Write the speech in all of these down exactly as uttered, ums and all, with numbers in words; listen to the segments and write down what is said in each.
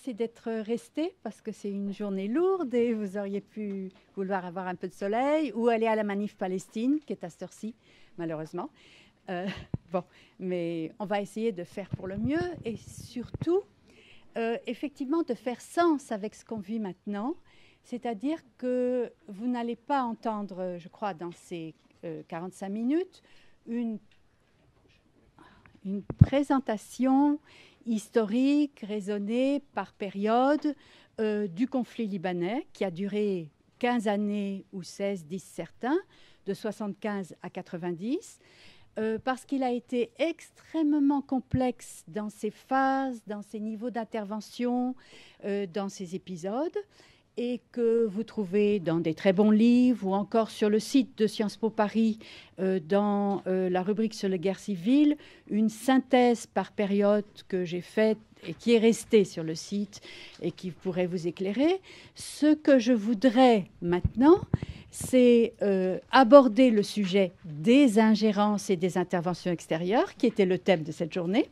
merci d'être resté parce que c'est une journée lourde et vous auriez pu vouloir avoir un peu de soleil ou aller à la manif Palestine qui est à cette heure-ci, malheureusement. Euh, bon, mais on va essayer de faire pour le mieux et surtout, euh, effectivement, de faire sens avec ce qu'on vit maintenant. C'est-à-dire que vous n'allez pas entendre, je crois, dans ces euh, quarante-cinq minutes, une, une présentation historique, raisonnée par période euh, du conflit libanais qui a duré quinze années ou seize, disent certains, de soixante-quinze à quatre-vingt-dix, euh, parce qu'il a été extrêmement complexe dans ses phases, dans ses niveaux d'intervention, euh, dans ses épisodes, et que vous trouvez dans des très bons livres ou encore sur le site de Sciences Po Paris, euh, dans euh, la rubrique sur les guerres civiles, une synthèse par période que j'ai faite et qui est restée sur le site et qui pourrait vous éclairer. Ce que je voudrais maintenant, c'est euh, aborder le sujet des ingérences et des interventions extérieures, qui était le thème de cette journée,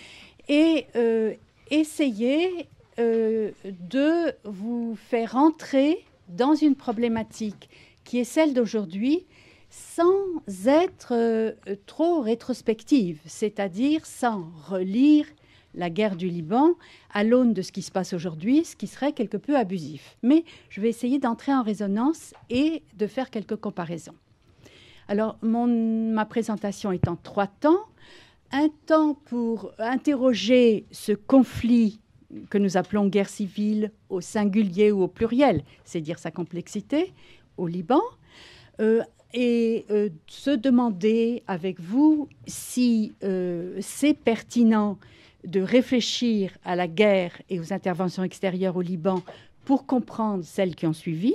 et euh, essayer Euh, de vous faire entrer dans une problématique qui est celle d'aujourd'hui sans être euh, trop rétrospective, c'est-à-dire sans relire la guerre du Liban à l'aune de ce qui se passe aujourd'hui, ce qui serait quelque peu abusif. Mais je vais essayer d'entrer en résonance et de faire quelques comparaisons. Alors, mon, ma présentation est en trois temps. Un temps pour interroger ce conflit que nous appelons guerre civile au singulier ou au pluriel, c'est dire sa complexité, au Liban, euh, et euh, se demander avec vous si euh, c'est pertinent de réfléchir à la guerre et aux interventions extérieures au Liban pour comprendre celles qui ont suivi.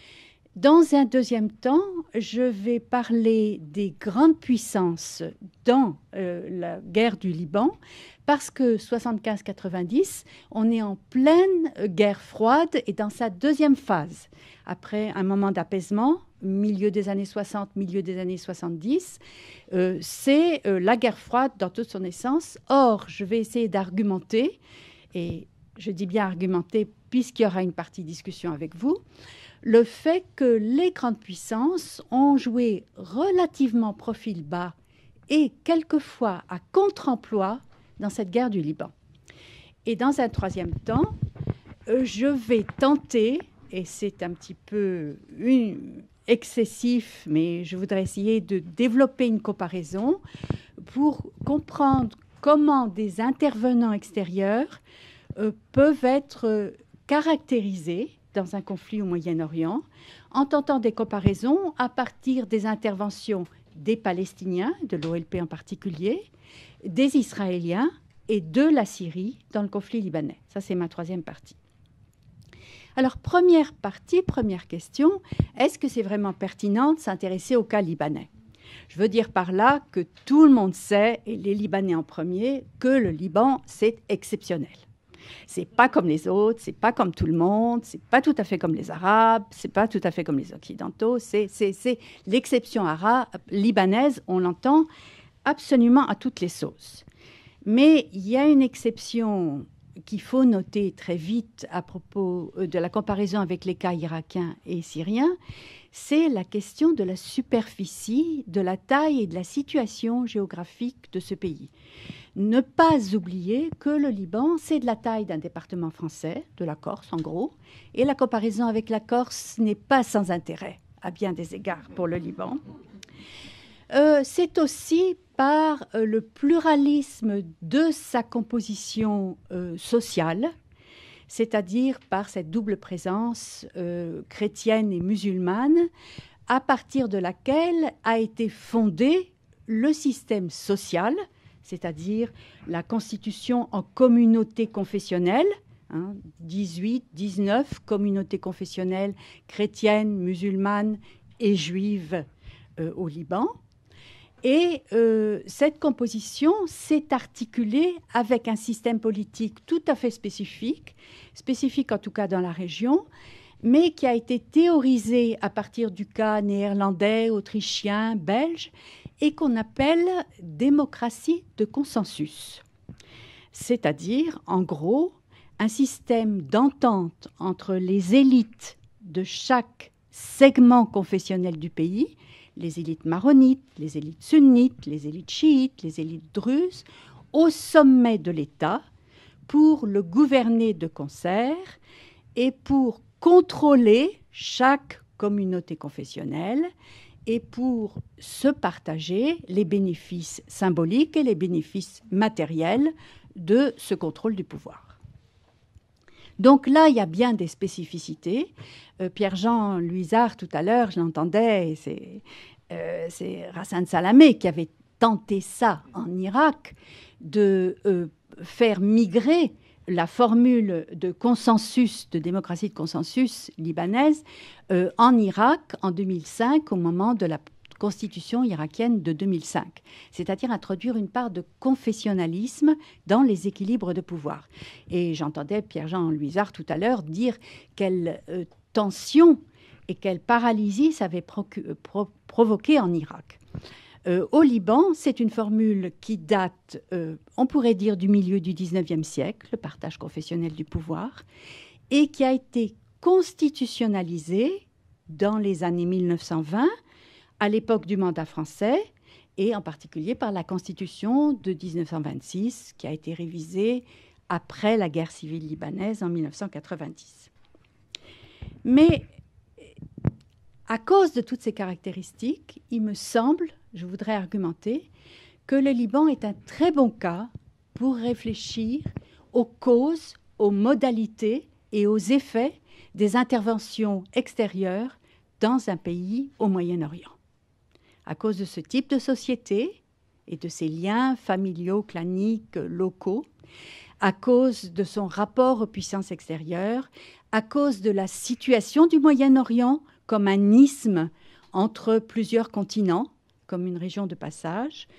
Dans un deuxième temps, je vais parler des grandes puissances dans euh, la guerre du Liban, parce que soixante-quinze quatre-vingt-dix, on est en pleine guerre froide et dans sa deuxième phase. Après un moment d'apaisement, milieu des années soixante, milieu des années soixante-dix, euh, c'est euh, la guerre froide dans toute son essence. Or, je vais essayer d'argumenter, et je dis bien argumenter puisqu'il y aura une partie discussion avec vous, le fait que les grandes puissances ont joué relativement profil bas et quelquefois à contre-emploi dans cette guerre du Liban. Et dans un troisième temps, je vais tenter, et c'est un petit peu une, excessif, mais je voudrais essayer de développer une comparaison pour comprendre comment des intervenants extérieurs euh, peuvent être euh, caractérisés dans un conflit au Moyen-Orient, en tentant des comparaisons à partir des interventions des Palestiniens, de l'O L P en particulier, des Israéliens et de la Syrie dans le conflit libanais. Ça, c'est ma troisième partie. Alors, première partie, première question, est-ce que c'est vraiment pertinent de s'intéresser au cas libanais? Je veux dire par là que tout le monde sait, et les Libanais en premier, que le Liban, c'est exceptionnel. C'est pas comme les autres, c'est pas comme tout le monde, c'est pas tout à fait comme les Arabes, c'est pas tout à fait comme les Occidentaux, c'est, c'est, c'est l'exception arabe, libanaise, on l'entend absolument à toutes les sauces. Mais il y a une exception qu'il faut noter très vite à propos de la comparaison avec les cas irakiens et syriens, c'est la question de la superficie, de la taille et de la situation géographique de ce pays. Ne pas oublier que le Liban, c'est de la taille d'un département français, de la Corse en gros, et la comparaison avec la Corse n'est pas sans intérêt, à bien des égards, pour le Liban. Euh, c'est aussi par euh, le pluralisme de sa composition euh, sociale, c'est-à-dire par cette double présence euh, chrétienne et musulmane, à partir de laquelle a été fondé le système social, c'est-à-dire la constitution en communauté confessionnelle, hein, dix-huit, dix-neuf communautés confessionnelles chrétiennes, musulmanes et juives euh, au Liban. Et euh, cette composition s'est articulée avec un système politique tout à fait spécifique, spécifique en tout cas dans la région, mais qui a été théorisé à partir du cas néerlandais, autrichien, belge, et qu'on appelle démocratie de consensus. C'est-à-dire, en gros, un système d'entente entre les élites de chaque segment confessionnel du pays, les élites maronites, les élites sunnites, les élites chiites, les élites druzes, au sommet de l'État pour le gouverner de concert et pour contrôler chaque communauté confessionnelle et pour se partager les bénéfices symboliques et les bénéfices matériels de ce contrôle du pouvoir. Donc là, il y a bien des spécificités. Euh, Pierre-Jean Luisard, tout à l'heure, je l'entendais, c'est euh, Hassan Salamé qui avait tenté ça en Irak, de euh, faire migrer la formule de consensus, de démocratie de consensus libanaise euh, en Irak en deux mille cinq, au moment de la constitution irakienne de deux mille cinq, c'est-à-dire introduire une part de confessionnalisme dans les équilibres de pouvoir. Et j'entendais Pierre-Jean Luisard tout à l'heure dire quelle euh, tension et quelle paralysie ça avait pro pro provoqué en Irak. Euh, au Liban, c'est une formule qui date, euh, on pourrait dire, du milieu du dix-neuvième siècle, le partage confessionnel du pouvoir, et qui a été constitutionnalisée dans les années mille neuf cent vingt, à l'époque du mandat français, et en particulier par la Constitution de mille neuf cent vingt-six, qui a été révisée après la guerre civile libanaise en mille neuf cent quatre-vingt-dix. Mais à cause de toutes ces caractéristiques, il me semble, je voudrais argumenter, que le Liban est un très bon cas pour réfléchir aux causes, aux modalités et aux effets des interventions extérieures dans un pays au Moyen-Orient. À cause de ce type de société et de ses liens familiaux, claniques, locaux, à cause de son rapport aux puissances extérieures, à cause de la situation du Moyen-Orient comme un isthme entre plusieurs continents, comme une région de passage,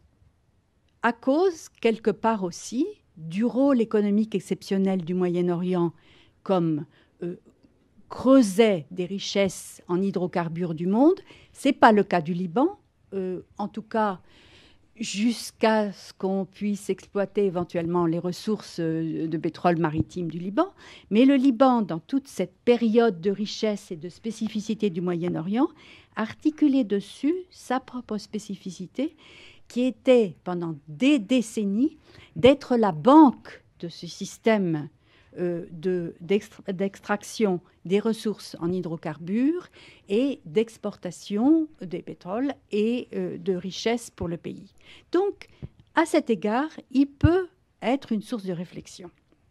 à cause, quelque part aussi, du rôle économique exceptionnel du Moyen-Orient comme euh, creuset des richesses en hydrocarbures du monde. Ce n'est pas le cas du Liban, euh, en tout cas jusqu'à ce qu'on puisse exploiter éventuellement les ressources de pétrole maritime du Liban. Mais le Liban, dans toute cette période de richesse et de spécificité du Moyen-Orient, articulait dessus sa propre spécificité, qui était, pendant des décennies, d'être la banque de ce système euh, de, d'extra- d'extraction des ressources en hydrocarbures et d'exportation des pétroles et euh, de richesses pour le pays. Donc, à cet égard, il peut être une source de réflexion.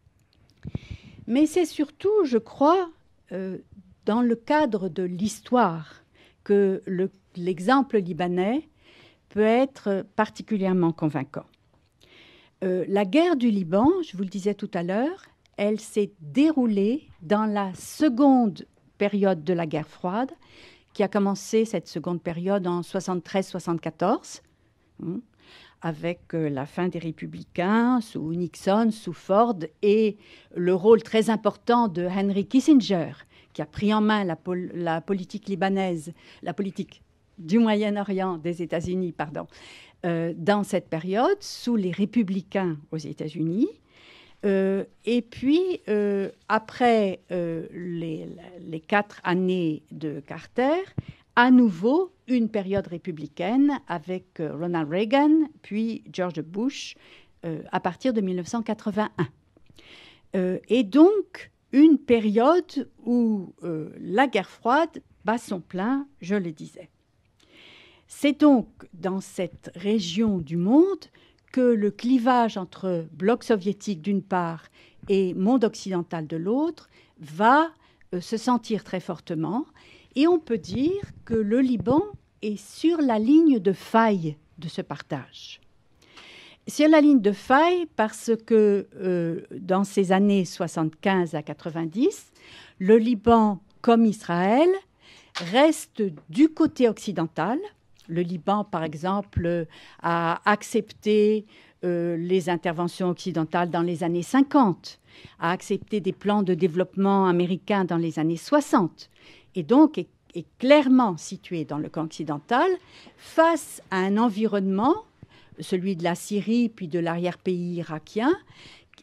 Mais c'est surtout, je crois, euh, dans le cadre de l'histoire que le, l'exemple libanais peut être particulièrement convaincant. Euh, la guerre du Liban, je vous le disais tout à l'heure, elle s'est déroulée dans la seconde période de la guerre froide, qui a commencé cette seconde période en soixante-treize soixante-quatorze, hein, avec euh, la fin des républicains sous Nixon, sous Ford, et le rôle très important de Henry Kissinger, qui a pris en main la, pol- la politique libanaise, la politique du Moyen-Orient, des États-Unis, pardon, euh, dans cette période, sous les républicains aux États-Unis. Euh, et puis, euh, après euh, les, les quatre années de Carter, à nouveau une période républicaine avec euh, Ronald Reagan, puis George Bush, euh, à partir de mille neuf cent quatre-vingt-un. Euh, et donc, une période où euh, la guerre froide bat son plein, je le disais. C'est donc dans cette région du monde que le clivage entre bloc soviétique d'une part et monde occidental de l'autre va euh, se sentir très fortement. Et on peut dire que le Liban est sur la ligne de faille de ce partage. Sur la ligne de faille parce que euh, dans ces années soixante-quinze à quatre-vingt-dix, le Liban, comme Israël, reste du côté occidental. Le Liban, par exemple, a accepté euh, les interventions occidentales dans les années cinquante, a accepté des plans de développement américains dans les années soixante, et donc est, est clairement situé dans le camp occidental face à un environnement, celui de la Syrie puis de l'arrière-pays irakien,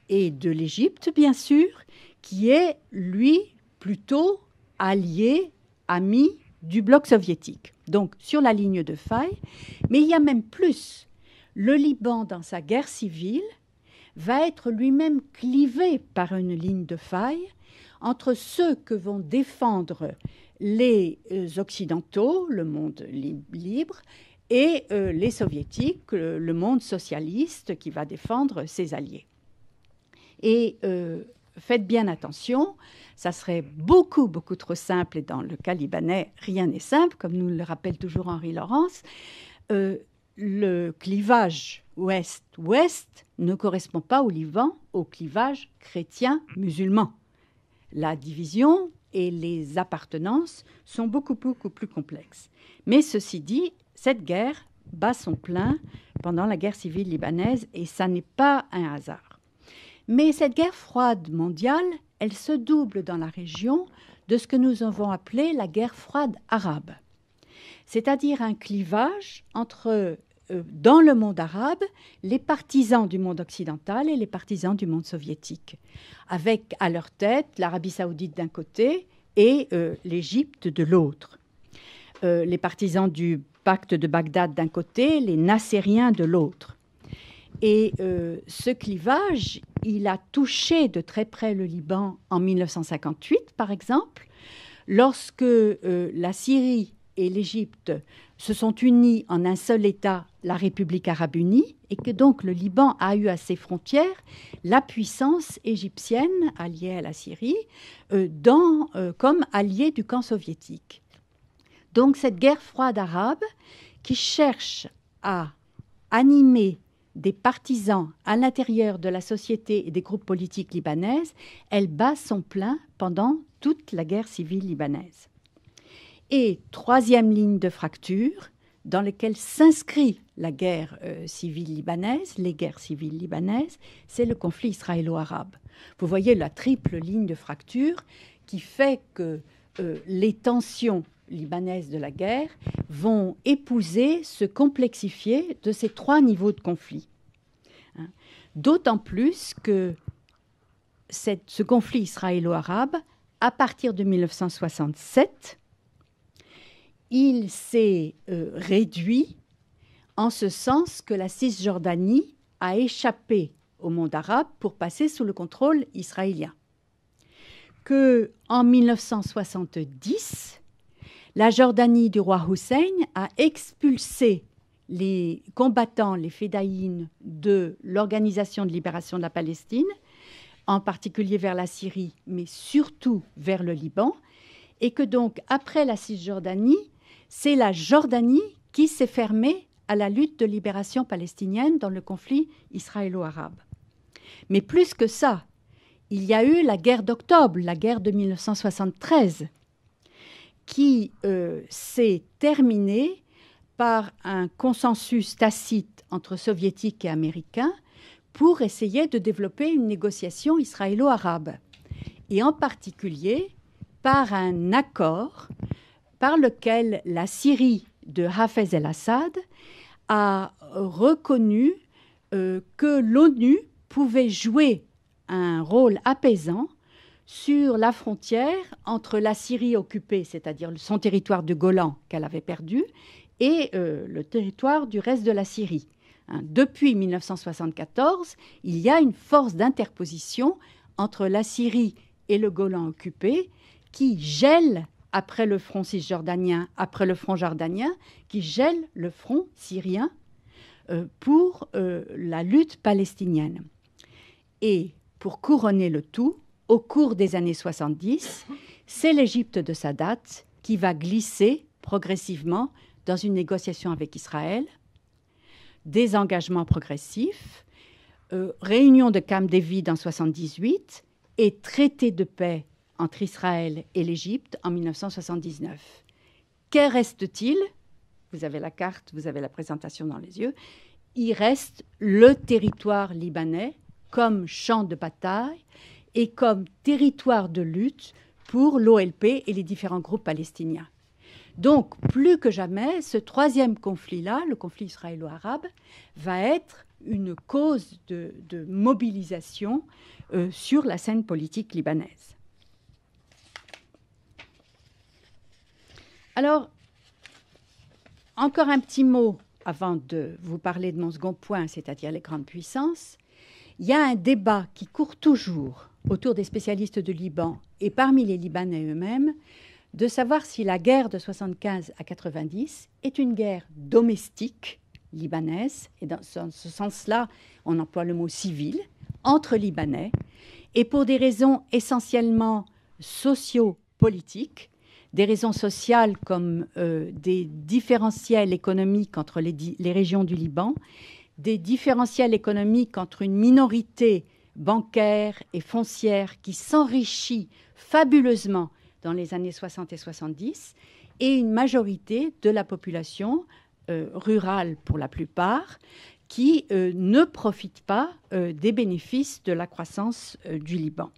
et de l'Égypte, bien sûr, qui est, lui, plutôt allié, ami du bloc soviétique. Donc, sur la ligne de faille. Mais il y a même plus. Le Liban, dans sa guerre civile, va être lui-même clivé par une ligne de faille entre ceux que vont défendre les Occidentaux, le monde li- libre, et euh, les Soviétiques, le, le monde socialiste qui va défendre ses alliés. Et euh, faites bien attention, ça serait beaucoup, beaucoup trop simple, et dans le cas libanais, rien n'est simple, comme nous le rappelle toujours Henri Laurence. Euh, le clivage ouest-ouest ne correspond pas au Liban, au clivage chrétien-musulman. La division et les appartenances sont beaucoup, beaucoup plus complexes. Mais ceci dit, cette guerre bat son plein pendant la guerre civile libanaise et ça n'est pas un hasard. Mais cette guerre froide mondiale, elle se double dans la région de ce que nous avons appelé la guerre froide arabe. C'est-à-dire un clivage entre, euh, dans le monde arabe, les partisans du monde occidental et les partisans du monde soviétique, avec à leur tête l'Arabie saoudite d'un côté et euh, l'Égypte de l'autre. Euh, les partisans du pacte de Bagdad d'un côté, les Nassériens de l'autre. Et euh, ce clivage, il a touché de très près le Liban en mille neuf cent cinquante-huit, par exemple, lorsque euh, la Syrie et l'Égypte se sont unis en un seul État, la République arabe unie, et que donc le Liban a eu à ses frontières la puissance égyptienne alliée à la Syrie euh, dans, euh, comme alliée du camp soviétique. Donc cette guerre froide arabe qui cherche à animer des partisans à l'intérieur de la société et des groupes politiques libanaises, elle bat son plein pendant toute la guerre civile libanaise. Et troisième ligne de fracture, dans laquelle s'inscrit la guerre euh, civile libanaise, les guerres civiles libanaises, c'est le conflit israélo-arabe. Vous voyez la triple ligne de fracture qui fait que euh, les tensions libanaises de la guerre vont épouser, se complexifier de ces trois niveaux de conflit. Hein. D'autant plus que cette, ce conflit israélo-arabe, à partir de mille neuf cent soixante-sept, il s'est euh, réduit en ce sens que la Cisjordanie a échappé au monde arabe pour passer sous le contrôle israélien. Qu'en mille neuf cent soixante-dix, la Jordanie du roi Hussein a expulsé les combattants, les fédayines de l'Organisation de libération de la Palestine, en particulier vers la Syrie, mais surtout vers le Liban, et que donc, après la Cisjordanie, c'est la Jordanie qui s'est fermée à la lutte de libération palestinienne dans le conflit israélo-arabe. Mais plus que ça, il y a eu la guerre d'octobre, la guerre de mille neuf cent soixante-treize, qui euh, s'est terminée par un consensus tacite entre soviétiques et américains pour essayer de développer une négociation israélo-arabe, et en particulier par un accord par lequel la Syrie de Hafez el-Assad a reconnu euh, que l'ONU pouvait jouer un rôle apaisant sur la frontière entre la Syrie occupée, c'est-à-dire son territoire de Golan qu'elle avait perdu, et euh, le territoire du reste de la Syrie. Hein, depuis mille neuf cent soixante-quatorze, il y a une force d'interposition entre la Syrie et le Golan occupé qui gèle, après le front cisjordanien, après le front jordanien, qui gèle le front syrien euh, pour euh, la lutte palestinienne. Et pour couronner le tout, au cours des années soixante-dix, c'est l'Égypte de Sadat qui va glisser progressivement dans une négociation avec Israël, des engagements progressifs, euh, réunion de Camp David en soixante-dix-huit et traité de paix entre Israël et l'Égypte en mille neuf cent soixante-dix-neuf. Que reste-t-il? Vous avez la carte, vous avez la présentation dans les yeux. Il reste le territoire libanais comme champ de bataille et comme territoire de lutte pour l'O L P et les différents groupes palestiniens. Donc, plus que jamais, ce troisième conflit-là, le conflit israélo-arabe, va être une cause de, de mobilisation euh, sur la scène politique libanaise. Alors, encore un petit mot avant de vous parler de mon second point, c'est-à-dire les grandes puissances. Il y a un débat qui court toujours autour des spécialistes de Liban et parmi les Libanais eux-mêmes de savoir si la guerre de soixante-quinze à quatre-vingt-dix est une guerre domestique libanaise, et dans ce sens-là, on emploie le mot civil, entre Libanais, et pour des raisons essentiellement socio-politiques, des raisons sociales comme euh, des différentiels économiques entre les, les régions du Liban, des différentiels économiques entre une minorité bancaire et foncière qui s'enrichit fabuleusement dans les années soixante et soixante-dix, et une majorité de la population euh, rurale pour la plupart, qui euh, ne profite pas euh, des bénéfices de la croissance euh, du Liban.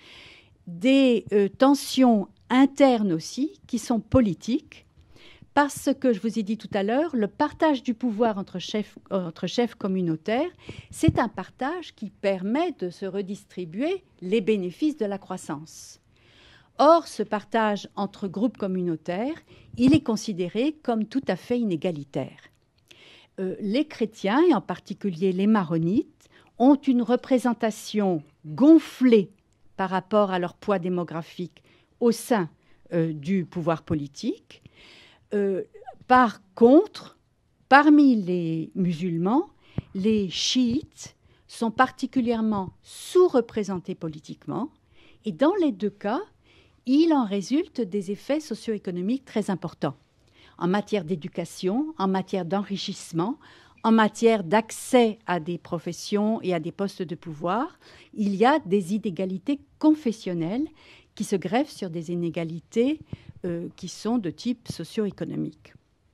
Des euh, tensions internes aussi, qui sont politiques, parce que, je vous ai dit tout à l'heure, le partage du pouvoir entre chefs, entre chefs communautaires, c'est un partage qui permet de se redistribuer les bénéfices de la croissance. Or, ce partage entre groupes communautaires, il est considéré comme tout à fait inégalitaire. Euh, les chrétiens, et en particulier les maronites, ont une représentation gonflée par rapport à leur poids démographique au sein euh, du pouvoir politique. Euh, par contre, parmi les musulmans, les chiites sont particulièrement sous-représentés politiquement, et dans les deux cas, il en résulte des effets socio-économiques très importants en matière d'éducation, en matière d'enrichissement, en matière d'accès à des professions et à des postes de pouvoir. Il y a des inégalités confessionnelles qui se greffent sur des inégalités euh, qui sont de type socio-économique.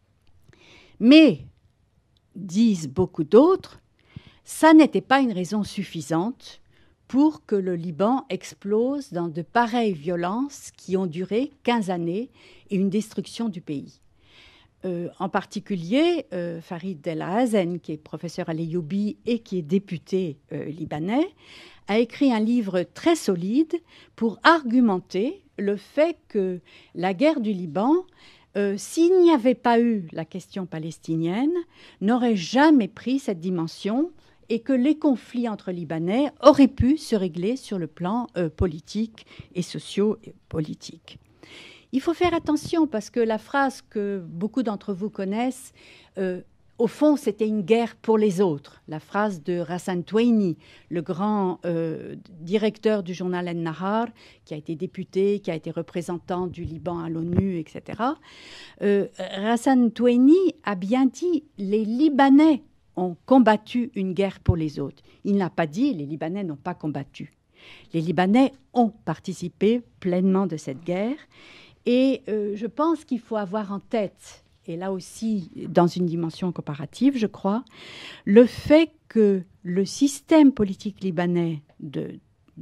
Mais, disent beaucoup d'autres, ça n'était pas une raison suffisante pour que le Liban explose dans de pareilles violences qui ont duré quinze années et une destruction du pays. Euh, en particulier, euh, Farid El Hazen, qui est professeur à l'Ayoubie et qui est député euh, libanais, a écrit un livre très solide pour argumenter le fait que la guerre du Liban, euh, s'il n'y avait pas eu la question palestinienne, n'aurait jamais pris cette dimension et que les conflits entre Libanais auraient pu se régler sur le plan euh, politique et socio-politique. Il faut faire attention parce que la phrase que beaucoup d'entre vous connaissent, euh, au fond, c'était une guerre pour les autres. La phrase de Hassan Touaini, le grand euh, directeur du journal En-Nahar, qui a été député, qui a été représentant du Liban à l'ONU, et cetera. Euh, Hassan Touaini a bien dit « les Libanais ont combattu une guerre pour les autres ». Il n'a pas dit « les Libanais n'ont pas combattu ». Les Libanais ont participé pleinement de cette guerre. Et euh, je pense qu'il faut avoir en tête, et là aussi dans une dimension comparative, je crois, le fait que le système politique libanais de,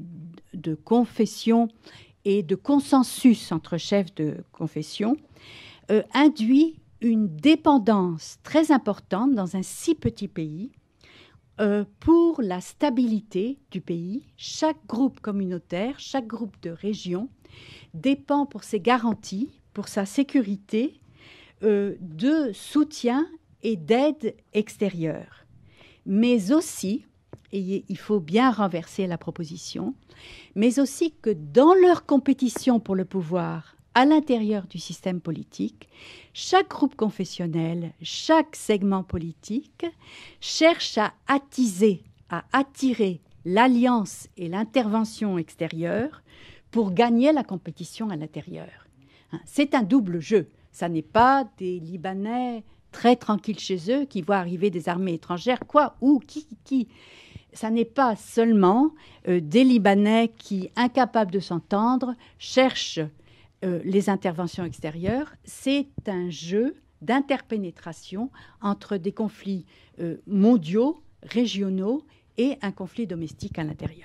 de confession et de consensus entre chefs de confession euh, induit une dépendance très importante dans un si petit pays euh, pour la stabilité du pays. Chaque groupe communautaire, chaque groupe de région dépend pour ses garanties, pour sa sécurité, euh, de soutien et d'aide extérieure. Mais aussi, et il faut bien renverser la proposition, mais aussi que dans leur compétition pour le pouvoir à l'intérieur du système politique, chaque groupe confessionnel, chaque segment politique cherche à attiser, à attirer l'alliance et l'intervention extérieure pour gagner la compétition à l'intérieur. C'est un double jeu. Ça n'est pas des Libanais très tranquilles chez eux qui voient arriver des armées étrangères, quoi, ou qui, qui. Ça n'est pas seulement euh, des Libanais qui, incapables de s'entendre, cherchent euh, les interventions extérieures. C'est un jeu d'interpénétration entre des conflits euh, mondiaux, régionaux et un conflit domestique à l'intérieur.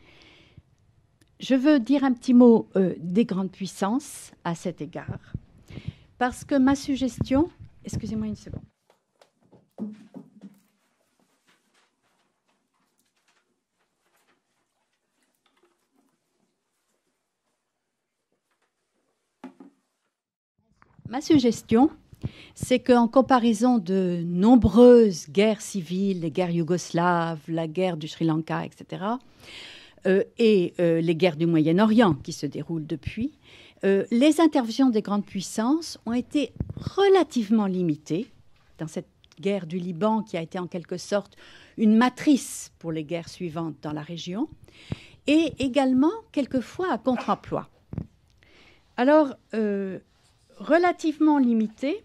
Je veux dire un petit mot euh, des grandes puissances à cet égard. parce que ma suggestion... Excusez-moi une seconde. Ma suggestion, c'est qu'en comparaison de nombreuses guerres civiles, les guerres yougoslaves, la guerre du Sri Lanka, et cetera, euh, et euh, les guerres du Moyen-Orient qui se déroulent depuis, euh, les interventions des grandes puissances ont été relativement limitées dans cette guerre du Liban qui a été en quelque sorte une matrice pour les guerres suivantes dans la région, et également quelquefois à contre-emploi. Alors, euh, relativement limitées,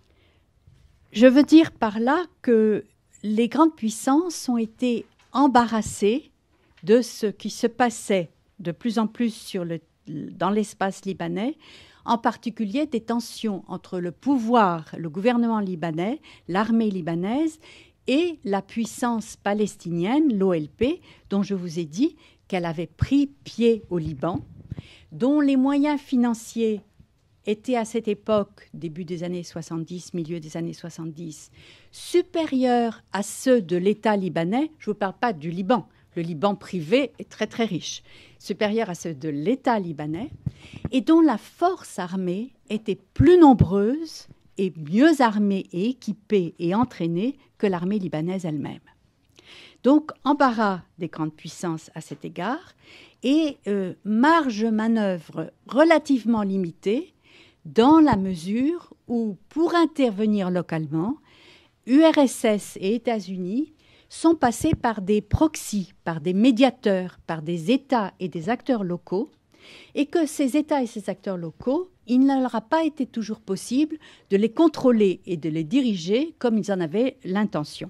je veux dire par là que les grandes puissances ont été embarrassées de ce qui se passait de plus en plus sur le, dans l'espace libanais, en particulier des tensions entre le pouvoir, le gouvernement libanais, l'armée libanaise et la puissance palestinienne, l'O L P, dont je vous ai dit qu'elle avait pris pied au Liban, dont les moyens financiers étaient à cette époque, début des années soixante-dix, milieu des années soixante-dix, supérieurs à ceux de l'État libanais. Je ne vous parle pas du Liban. Le Liban privé est très très riche. Supérieurs à ceux de l'État libanais, et dont la force armée était plus nombreuse et mieux armée et équipée et entraînée que l'armée libanaise elle-même. Donc, embarras des grandes puissances à cet égard et euh, marge de manœuvre relativement limitée dans la mesure où, pour intervenir localement, U R S S et États-Unis sont passés par des proxys, par des médiateurs, par des États et des acteurs locaux, et que ces États et ces acteurs locaux, il ne leur a pas été toujours possible de les contrôler et de les diriger comme ils en avaient l'intention.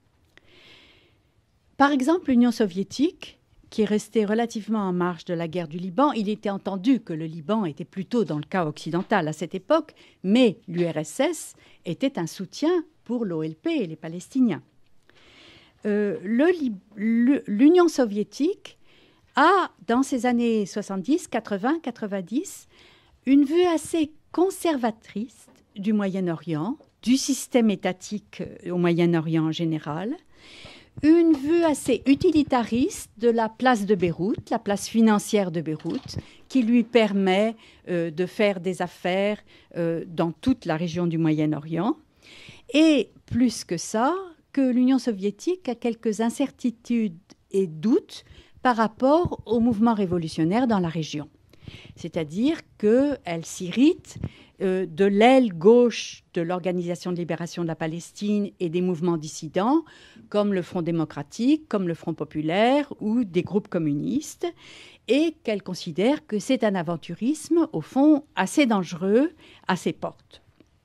Par exemple, l'Union soviétique, qui est restée relativement en marge de la guerre du Liban, il était entendu que le Liban était plutôt dans le cas occidental à cette époque, mais l'U R S S était un soutien pour l'O L P et les Palestiniens. Euh, L'Union soviétique a, dans ces années soixante-dix, quatre-vingts, quatre-vingt-dix, une vue assez conservatrice du Moyen-Orient, du système étatique au Moyen-Orient en général, une vue assez utilitariste de la place de Beyrouth, la place financière de Beyrouth, qui lui permet euh, de faire des affaires euh, dans toute la région du Moyen-Orient. Et plus que ça, que l'Union soviétique a quelques incertitudes et doutes par rapport au mouvement révolutionnaire dans la région. C'est-à-dire qu'elle s'irrite euh, de l'aile gauche de l'Organisation de libération de la Palestine et des mouvements dissidents, comme le Front démocratique, comme le Front populaire ou des groupes communistes, et qu'elle considère que c'est un aventurisme, au fond, assez dangereux à ses portes.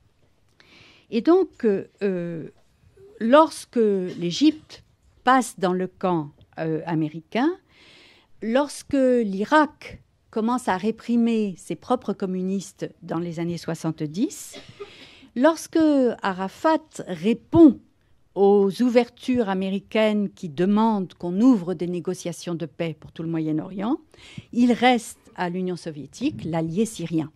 Et donc, euh, lorsque l'Égypte passe dans le camp euh, américain, lorsque l'Irak commence à réprimer ses propres communistes dans les années soixante-dix, lorsque Arafat répond aux ouvertures américaines qui demandent qu'on ouvre des négociations de paix pour tout le Moyen-Orient, il reste à l'Union soviétique l'allié syrien.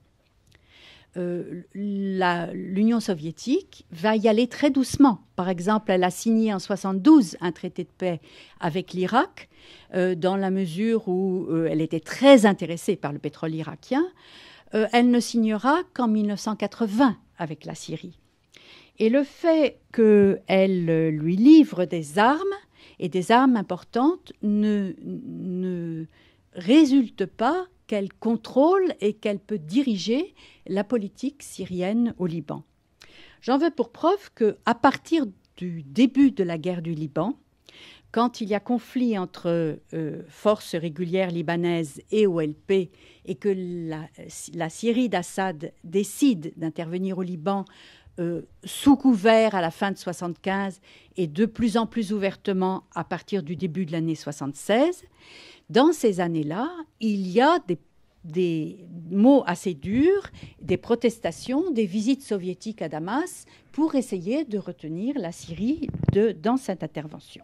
Euh, L'Union soviétique va y aller très doucement. Par exemple, elle a signé en soixante-douze un traité de paix avec l'Irak, euh, dans la mesure où euh, elle était très intéressée par le pétrole irakien. Euh, elle ne signera qu'en mille neuf cent quatre-vingts avec la Syrie. Et le fait qu'elle lui livre des armes, et des armes importantes, ne, ne résulte pas qu'elle contrôle et qu'elle peut diriger la politique syrienne au Liban. J'en veux pour preuve qu'à partir du début de la guerre du Liban, quand il y a conflit entre euh, forces régulières libanaises et O L P, et que la, la Syrie d'Assad décide d'intervenir au Liban euh, sous couvert à la fin de soixante-quinze et de plus en plus ouvertement à partir du début de l'année soixante-seize, dans ces années-là, il y a des, des mots assez durs, des protestations, des visites soviétiques à Damas pour essayer de retenir la Syrie de, dans cette intervention.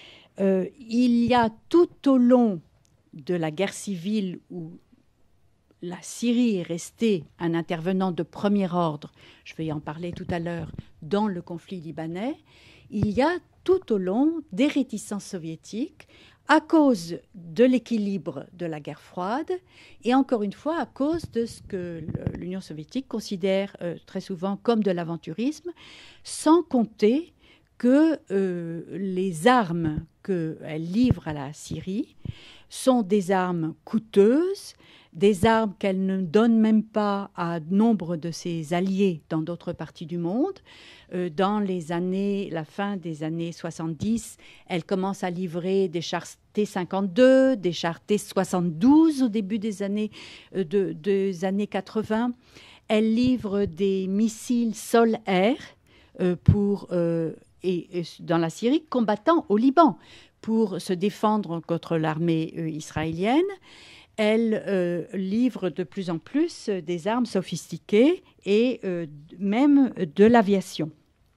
Euh, il y a tout au long de la guerre civile où la Syrie est restée un intervenant de premier ordre, je vais en parler tout à l'heure, dans le conflit libanais, il y a tout au long des réticences soviétiques à cause de l'équilibre de la guerre froide et encore une fois à cause de ce que l'Union soviétique considère euh, très souvent comme de l'aventurisme, sans compter que euh, les armes qu'elle livre à la Syrie sont des armes coûteuses, des armes qu'elle ne donne même pas à nombre de ses alliés dans d'autres parties du monde. Euh, dans les années, la fin des années soixante-dix, elle commence à livrer des chars T cinquante-deux, des chars T soixante-douze au début des années, euh, de, des années quatre-vingts. Elle livre des missiles sol-air euh, pour, euh, et, et dans la Syrie, combattant au Liban pour se défendre contre l'armée euh, israélienne. Elle euh, livre de plus en plus des armes sophistiquées et euh, même de l'aviation.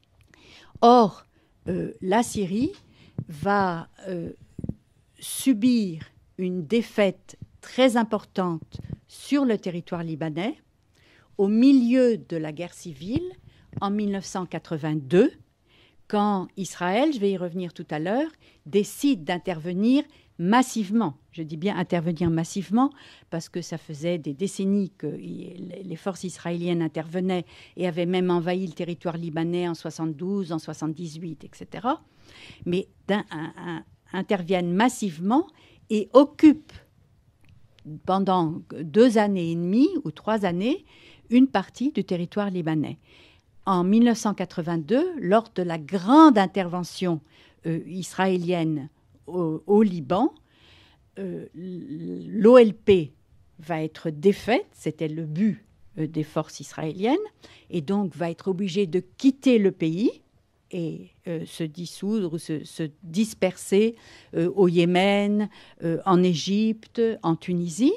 Or, euh, la Syrie va euh, subir une défaite très importante sur le territoire libanais au milieu de la guerre civile en mille neuf cent quatre-vingt-deux, quand Israël, je vais y revenir tout à l'heure, décide d'intervenir massivement. Je dis bien intervenir massivement parce que ça faisait des décennies que les forces israéliennes intervenaient et avaient même envahi le territoire libanais en soixante-douze, en soixante-dix-huit, et cetera. Mais un, un, interviennent massivement et occupent pendant deux années et demie ou trois années une partie du territoire libanais. En mille neuf cent quatre-vingt-deux, lors de la grande intervention euh, israélienne au, au Liban, euh, l'O L P va être défaite, c'était le but euh, des forces israéliennes, et donc va être obligée de quitter le pays et euh, se dissoudre ou se, se disperser euh, au Yémen, euh, en Égypte, en Tunisie.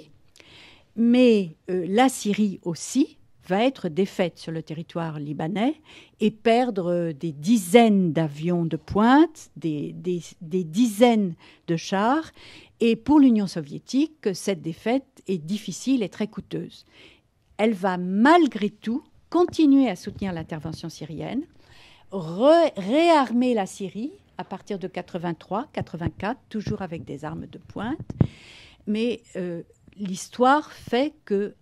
Mais euh, la Syrie aussi va être défaite sur le territoire libanais et perdre des dizaines d'avions de pointe, des, des, des dizaines de chars. Et pour l'Union soviétique, cette défaite est difficile et très coûteuse. Elle va malgré tout continuer à soutenir l'intervention syrienne, ré réarmer la Syrie à partir de quatre-vingt-trois quatre-vingt-quatre, toujours avec des armes de pointe. Mais euh, l'histoire fait que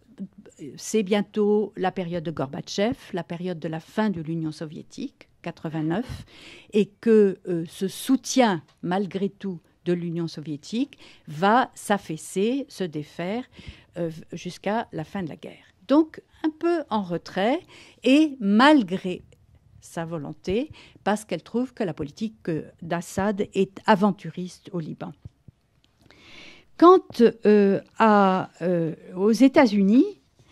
c'est bientôt la période de Gorbatchev, la période de la fin de l'Union soviétique, quatre-vingt-neuf, et que euh, ce soutien, malgré tout, de l'Union soviétique va s'affaisser, se défaire euh, jusqu'à la fin de la guerre. Donc, un peu en retrait, et malgré sa volonté, parce qu'elle trouve que la politique d'Assad est aventuriste au Liban. Quant euh, à, euh, aux États-Unis,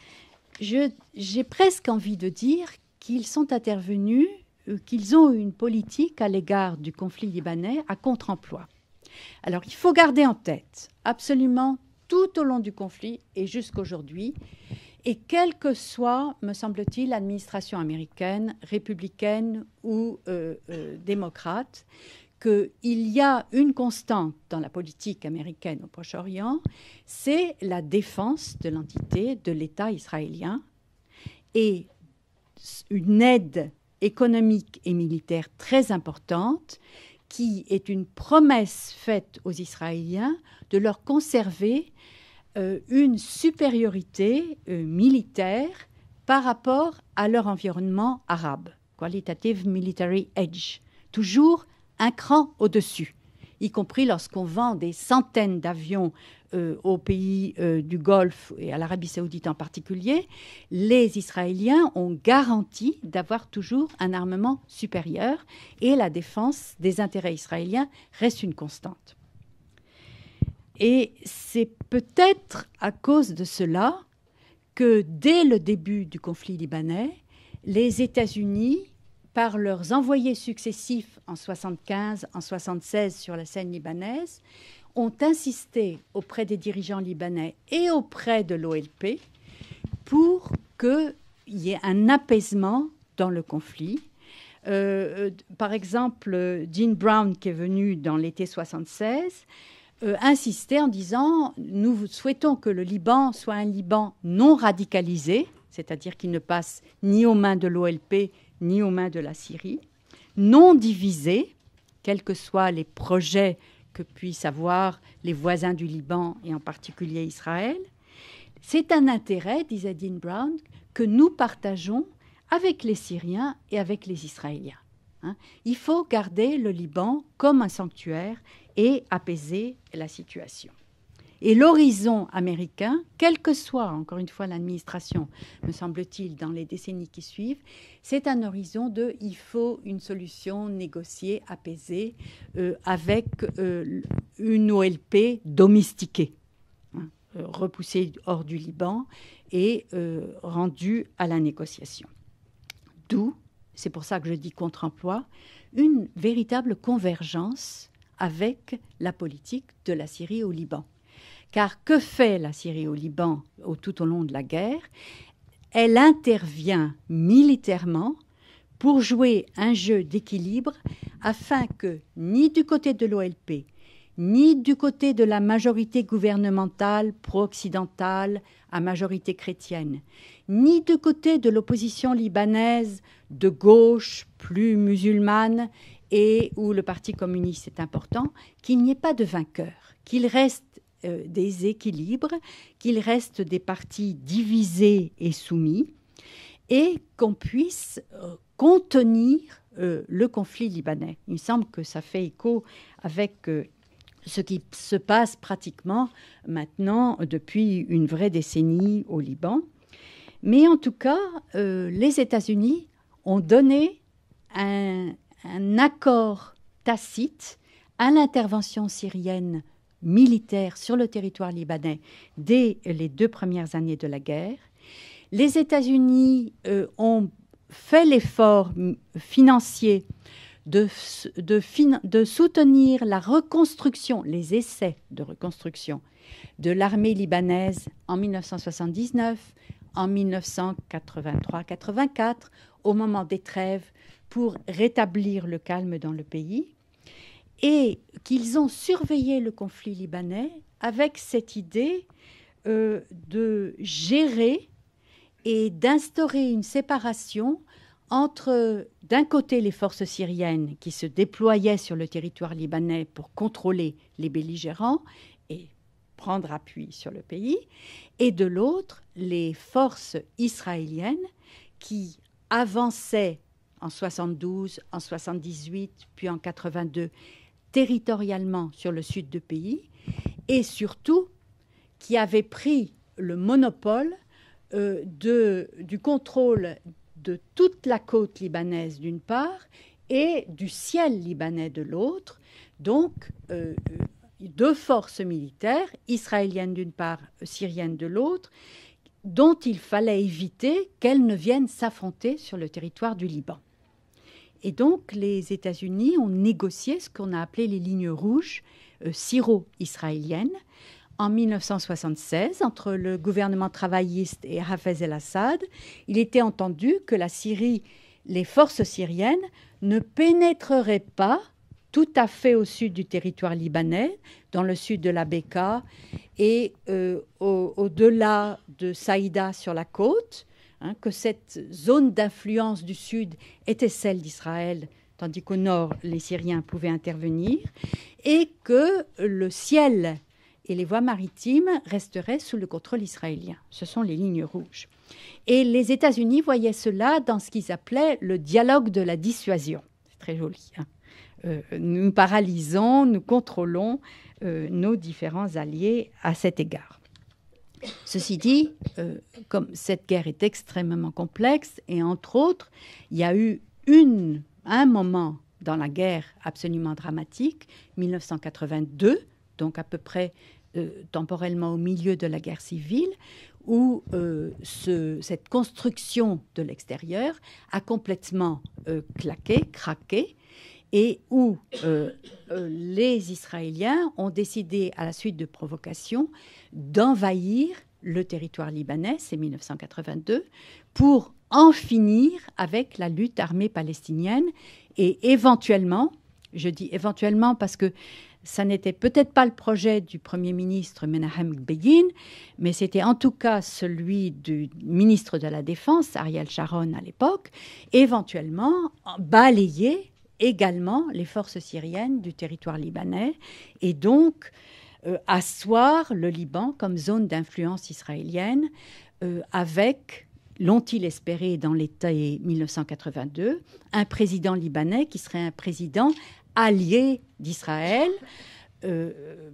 j'ai presque envie de dire qu'ils sont intervenus, euh, qu'ils ont une politique à l'égard du conflit libanais à contre-emploi. Alors, il faut garder en tête, absolument tout au long du conflit et jusqu'aujourd'hui, et quelle que soit, me semble-t-il, l'administration américaine, républicaine ou euh, euh, démocrate, qu'il y a une constante dans la politique américaine au Proche-Orient, c'est la défense de l'entité de l'État israélien et une aide économique et militaire très importante qui est une promesse faite aux Israéliens de leur conserver euh, une supériorité euh, militaire par rapport à leur environnement arabe, Qualitative Military Edge, toujours un cran au-dessus, y compris lorsqu'on vend des centaines d'avions euh, aux pays euh, du Golfe et à l'Arabie saoudite en particulier, les Israéliens ont garanti d'avoir toujours un armement supérieur et la défense des intérêts israéliens reste une constante. Et c'est peut-être à cause de cela que dès le début du conflit libanais, les États-Unis, par leurs envoyés successifs en soixante-quinze, en soixante-seize sur la scène libanaise, ont insisté auprès des dirigeants libanais et auprès de l'O L P pour qu'il y ait un apaisement dans le conflit. Euh, par exemple, Gene Brown, qui est venu dans l'été soixante-seize, euh, insisté en disant « Nous souhaitons que le Liban soit un Liban non radicalisé, c'est-à-dire qu'il ne passe ni aux mains de l'O L P ni aux mains de la Syrie, non divisé, quels que soient les projets que puissent avoir les voisins du Liban et en particulier Israël. C'est un intérêt, disait Dean Brown, que nous partageons avec les Syriens et avec les Israéliens. Hein. Il faut garder le Liban comme un sanctuaire et apaiser la situation. Et l'horizon américain, quelle que soit, encore une fois, l'administration, me semble-t-il, dans les décennies qui suivent, c'est un horizon de « il faut une solution négociée, apaisée, euh, avec euh, une O L P domestiquée, hein, euh, repoussée hors du Liban et euh, rendue à la négociation ». D'où, c'est pour ça que je dis contre-emploi, une véritable convergence avec la politique de la Syrie au Liban. Car que fait la Syrie au Liban au, tout au long de la guerre? Elle intervient militairement pour jouer un jeu d'équilibre afin que ni du côté de l'O L P, ni du côté de la majorité gouvernementale pro-occidentale à majorité chrétienne, ni du côté de l'opposition libanaise de gauche plus musulmane et où le Parti communiste est important, qu'il n'y ait pas de vainqueur, qu'il reste Euh, des équilibres, qu'il reste des partis divisés et soumis, et qu'on puisse euh, contenir euh, le conflit libanais. Il me semble que ça fait écho avec euh, ce qui se passe pratiquement maintenant depuis une vraie décennie au Liban. Mais en tout cas, euh, les États-Unis ont donné un, un accord tacite à l'intervention syrienne militaire sur le territoire libanais dès les deux premières années de la guerre. Les États-Unis euh, ont fait l'effort financier de, de, fin, de soutenir la reconstruction, les essais de reconstruction de l'armée libanaise en mille neuf cent soixante-dix-neuf, en mille neuf cent quatre-vingt-trois quatre-vingt-quatre, au moment des trêves, pour rétablir le calme dans le pays. Et qu'ils ont surveillé le conflit libanais avec cette idée euh, de gérer et d'instaurer une séparation entre, d'un côté, les forces syriennes qui se déployaient sur le territoire libanais pour contrôler les belligérants et prendre appui sur le pays, et de l'autre, les forces israéliennes qui avançaient en soixante-douze, en soixante-dix-huit, puis en quatre-vingt-deux, territorialement sur le sud du pays, et surtout qui avait pris le monopole euh, de, du contrôle de toute la côte libanaise d'une part et du ciel libanais de l'autre, donc euh, deux forces militaires, israéliennes d'une part, syriennes de l'autre, dont il fallait éviter qu'elles ne viennent s'affronter sur le territoire du Liban. Et donc, les États-Unis ont négocié ce qu'on a appelé les lignes rouges euh, syro-israéliennes en mille neuf cent soixante-seize entre le gouvernement travailliste et Hafez el-Assad. Il était entendu que la Syrie, les forces syriennes ne pénétreraient pas tout à fait au sud du territoire libanais, dans le sud de la Bekaa et euh, au, au-delà de Saïda sur la côte, Hein, que cette zone d'influence du sud était celle d'Israël, tandis qu'au nord, les Syriens pouvaient intervenir, et que le ciel et les voies maritimes resteraient sous le contrôle israélien. Ce sont les lignes rouges. Et les États-Unis voyaient cela dans ce qu'ils appelaient le dialogue de la dissuasion. C'est très joli. Hein. Euh, nous paralysons, nous contrôlons euh, nos différents alliés à cet égard. Ceci dit, euh, comme cette guerre est extrêmement complexe, et entre autres, il y a eu une, un moment dans la guerre absolument dramatique, mille neuf cent quatre-vingt-deux, donc à peu près euh, temporellement au milieu de la guerre civile, où euh, ce, cette construction de l'extérieur a complètement euh, claqué, craqué, et où euh, euh, les Israéliens ont décidé, à la suite de provocations, d'envahir le territoire libanais, c'est mille neuf cent quatre-vingt-deux, pour en finir avec la lutte armée palestinienne et éventuellement, je dis éventuellement parce que ça n'était peut-être pas le projet du Premier ministre Menahem Begin, mais c'était en tout cas celui du ministre de la Défense, Ariel Sharon à l'époque, éventuellement balayer également les forces syriennes du territoire libanais et donc euh, asseoir le Liban comme zone d'influence israélienne euh, avec, l'ont-ils espéré dans l'été mille neuf cent quatre-vingt-deux, un président libanais qui serait un président allié d'Israël, euh,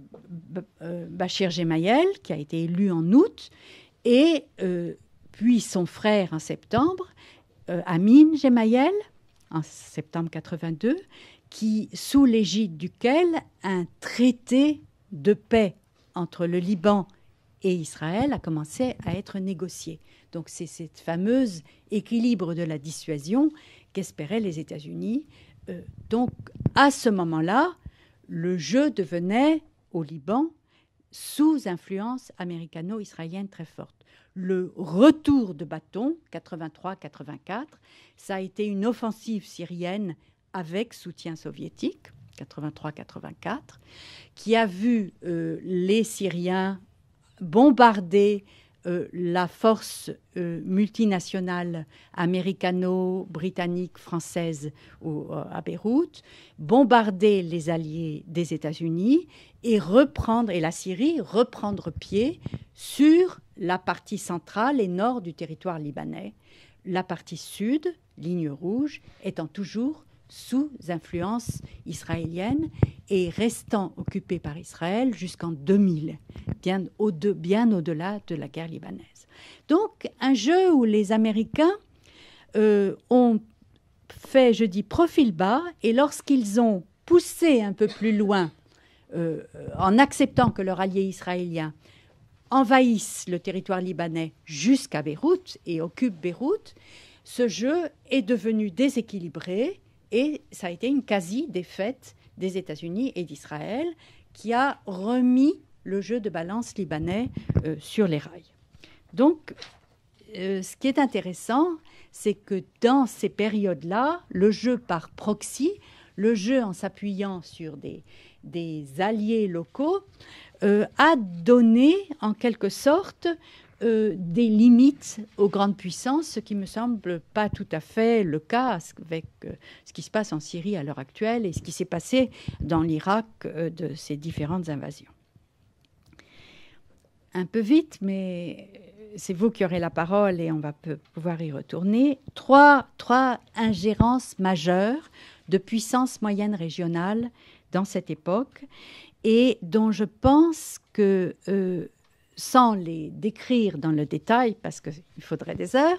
euh, Bachir Gemayel, qui a été élu en août, et euh, puis son frère en septembre, euh, Amin Gemayel, en septembre quatre-vingt-deux, qui, sous l'égide duquel un traité de paix entre le Liban et Israël a commencé à être négocié. Donc c'est cette fameuse équilibre de la dissuasion qu'espéraient les États-Unis. Euh, donc à ce moment-là, le jeu devenait au Liban sous influence américano-israélienne très forte. Le retour de bâton, quatre-vingt-trois quatre-vingt-quatre, ça a été une offensive syrienne avec soutien soviétique, quatre-vingt-trois quatre-vingt-quatre, qui a vu euh, les Syriens bombarder euh, la force euh, multinationale américano-britannique, française au, euh, à Beyrouth, bombarder les alliés des États-Unis et reprendre, et la Syrie, reprendre pied sur la partie centrale et nord du territoire libanais, la partie sud, ligne rouge, étant toujours sous influence israélienne et restant occupée par Israël jusqu'en deux mille, bien, au de, bien au-delà de la guerre libanaise. Donc, un jeu où les Américains euh, ont fait, je dis, profil bas, et lorsqu'ils ont poussé un peu plus loin, euh, en acceptant que leur allié israélien envahissent le territoire libanais jusqu'à Beyrouth et occupent Beyrouth, ce jeu est devenu déséquilibré et ça a été une quasi-défaite des États-Unis et d'Israël qui a remis le jeu de balance libanais euh, sur les rails. Donc, euh, ce qui est intéressant, c'est que dans ces périodes-là, le jeu par proxy, le jeu en s'appuyant sur des, des alliés locaux, Euh, a donné en quelque sorte euh, des limites aux grandes puissances, ce qui ne me semble pas tout à fait le cas avec euh, ce qui se passe en Syrie à l'heure actuelle et ce qui s'est passé dans l'Irak euh, de ces différentes invasions. Un peu vite, mais c'est vous qui aurez la parole et on va pouvoir y retourner. Trois, trois ingérences majeures de puissances moyennes régionales dans cette époque, et dont je pense que, euh, sans les décrire dans le détail, parce qu'il faudrait des heures,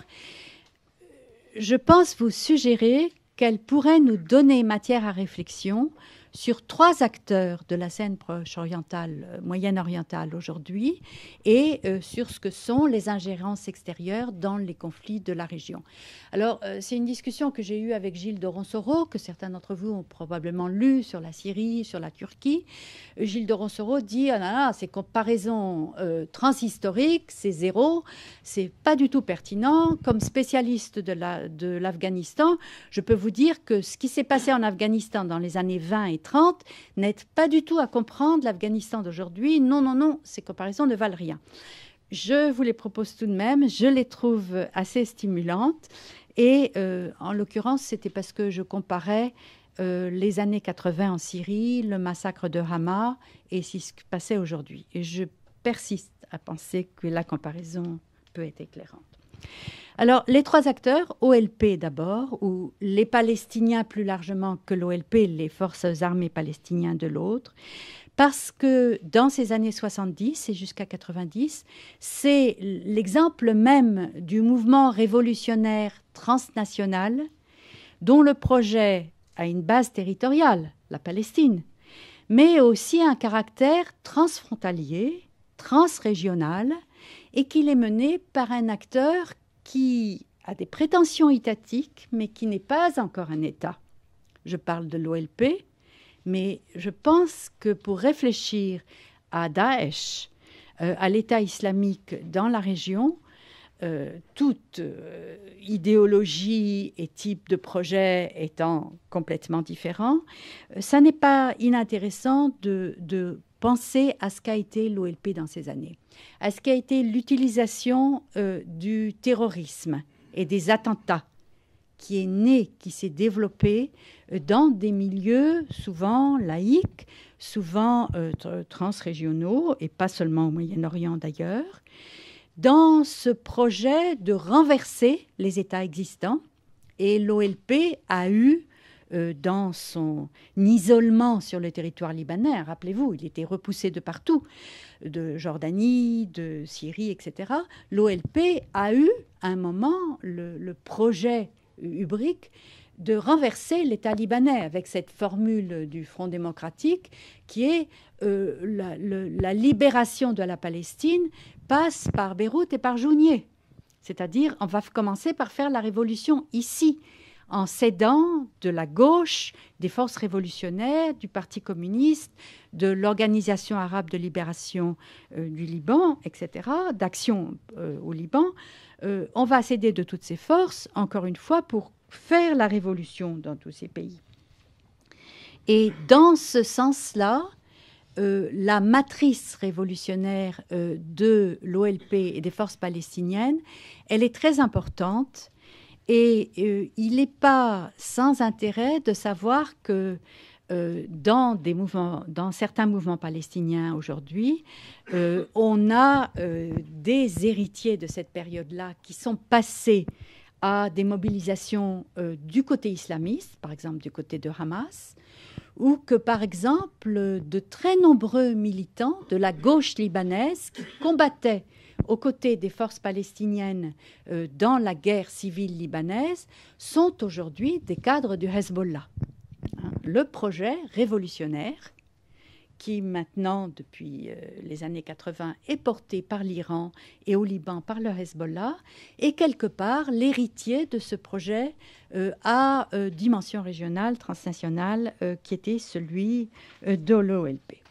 je pense vous suggérer qu'elles pourraient nous donner matière à réflexion sur trois acteurs de la scène proche-orientale, euh, moyenne-orientale aujourd'hui, et euh, sur ce que sont les ingérences extérieures dans les conflits de la région. Alors, euh, c'est une discussion que j'ai eue avec Gilles de Ronsoro, que certains d'entre vous ont probablement lu sur la Syrie, sur la Turquie. Euh, Gilles de Ronsoro dit ah, non, non, ces comparaisons euh, transhistoriques, c'est zéro, c'est pas du tout pertinent. Comme spécialiste de la, de l'Afghanistan, je peux vous dire que ce qui s'est passé en Afghanistan dans les années vingt et trente n'aide pas du tout à comprendre l'Afghanistan d'aujourd'hui. Non, non, non, ces comparaisons ne valent rien. Je vous les propose tout de même, je les trouve assez stimulantes et euh, en l'occurrence, c'était parce que je comparais euh, les années quatre-vingt en Syrie, le massacre de Hama et ce qui se passait aujourd'hui. Et je persiste à penser que la comparaison peut être éclairante. Alors, les trois acteurs, O L P d'abord, ou les Palestiniens plus largement que l'O L P, les forces armées palestiniennes de l'autre, parce que dans ces années soixante-dix et jusqu'à quatre-vingt-dix, c'est l'exemple même du mouvement révolutionnaire transnational dont le projet a une base territoriale, la Palestine, mais aussi un caractère transfrontalier, transrégional, et qu'il est mené par un acteur qui a des prétentions étatiques, mais qui n'est pas encore un État. Je parle de l'O L P, mais je pense que pour réfléchir à Daesh, euh, à l'État islamique dans la région, euh, toute euh, idéologie et type de projet étant complètement différents, euh, ça n'est pas inintéressant de, de penser à ce qu'a été l'O L P dans ces années, à ce qu'a été l'utilisation euh, du terrorisme et des attentats qui est né, qui s'est développé euh, dans des milieux souvent laïques, souvent euh, transrégionaux, et pas seulement au Moyen-Orient d'ailleurs, dans ce projet de renverser les États existants. Et l'O L P a eu, euh, dans son isolement sur le territoire libanais, rappelez-vous, il était repoussé de partout, de Jordanie, de Syrie, et cetera. L'O L P a eu, à un moment, le, le projet Ubrique de renverser l'État libanais avec cette formule du Front démocratique qui est euh, la, le, la libération de la Palestine passe par Beyrouth et par Jounieh. C'est-à-dire, on va commencer par faire la révolution ici, en s'aidant de la gauche, des forces révolutionnaires, du Parti communiste, de l'Organisation arabe de libération euh, du Liban, et cetera, d'action euh, au Liban. Euh, on va s'aider de toutes ces forces, encore une fois, pour faire la révolution dans tous ces pays. Et dans ce sens-là, euh, la matrice révolutionnaire euh, de l'O L P et des forces palestiniennes, elle est très importante. Et euh, il n'est pas sans intérêt de savoir que euh, dans, des mouvements, dans certains mouvements palestiniens aujourd'hui, euh, on a euh, des héritiers de cette période-là qui sont passés à des mobilisations euh, du côté islamiste, par exemple du côté de Hamas, ou que, par exemple, de très nombreux militants de la gauche libanaise qui combattaient aux côtés des forces palestiniennes euh, dans la guerre civile libanaise sont aujourd'hui des cadres du Hezbollah. Hein, le projet révolutionnaire qui maintenant, depuis euh, les années quatre-vingt, est porté par l'Iran et au Liban par le Hezbollah, est quelque part l'héritier de ce projet euh, à euh, dimension régionale, transnationale, euh, qui était celui euh, de l'O L P.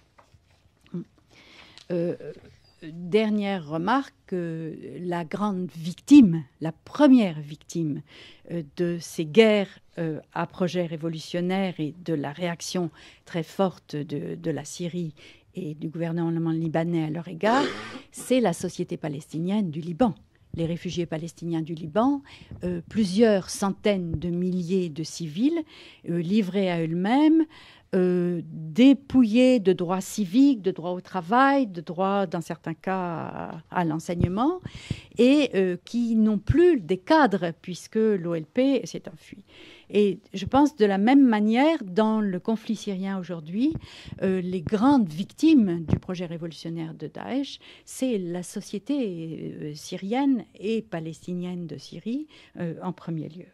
Euh, Dernière remarque, euh, la grande victime, la première victime euh, de ces guerres euh, à projet révolutionnaire et de la réaction très forte de, de la Syrie et du gouvernement libanais à leur égard, c'est la société palestinienne du Liban. Les réfugiés palestiniens du Liban, euh, plusieurs centaines de milliers de civils euh, livrés à eux-mêmes, Euh, dépouillés de droits civiques, de droits au travail, de droits, dans certains cas, à, à l'enseignement, et euh, qui n'ont plus des cadres, puisque l'O L P s'est enfui. Et je pense de la même manière, dans le conflit syrien aujourd'hui, euh, les grandes victimes du projet révolutionnaire de Daesh, c'est la société euh, syrienne et palestinienne de Syrie euh, en premier lieu.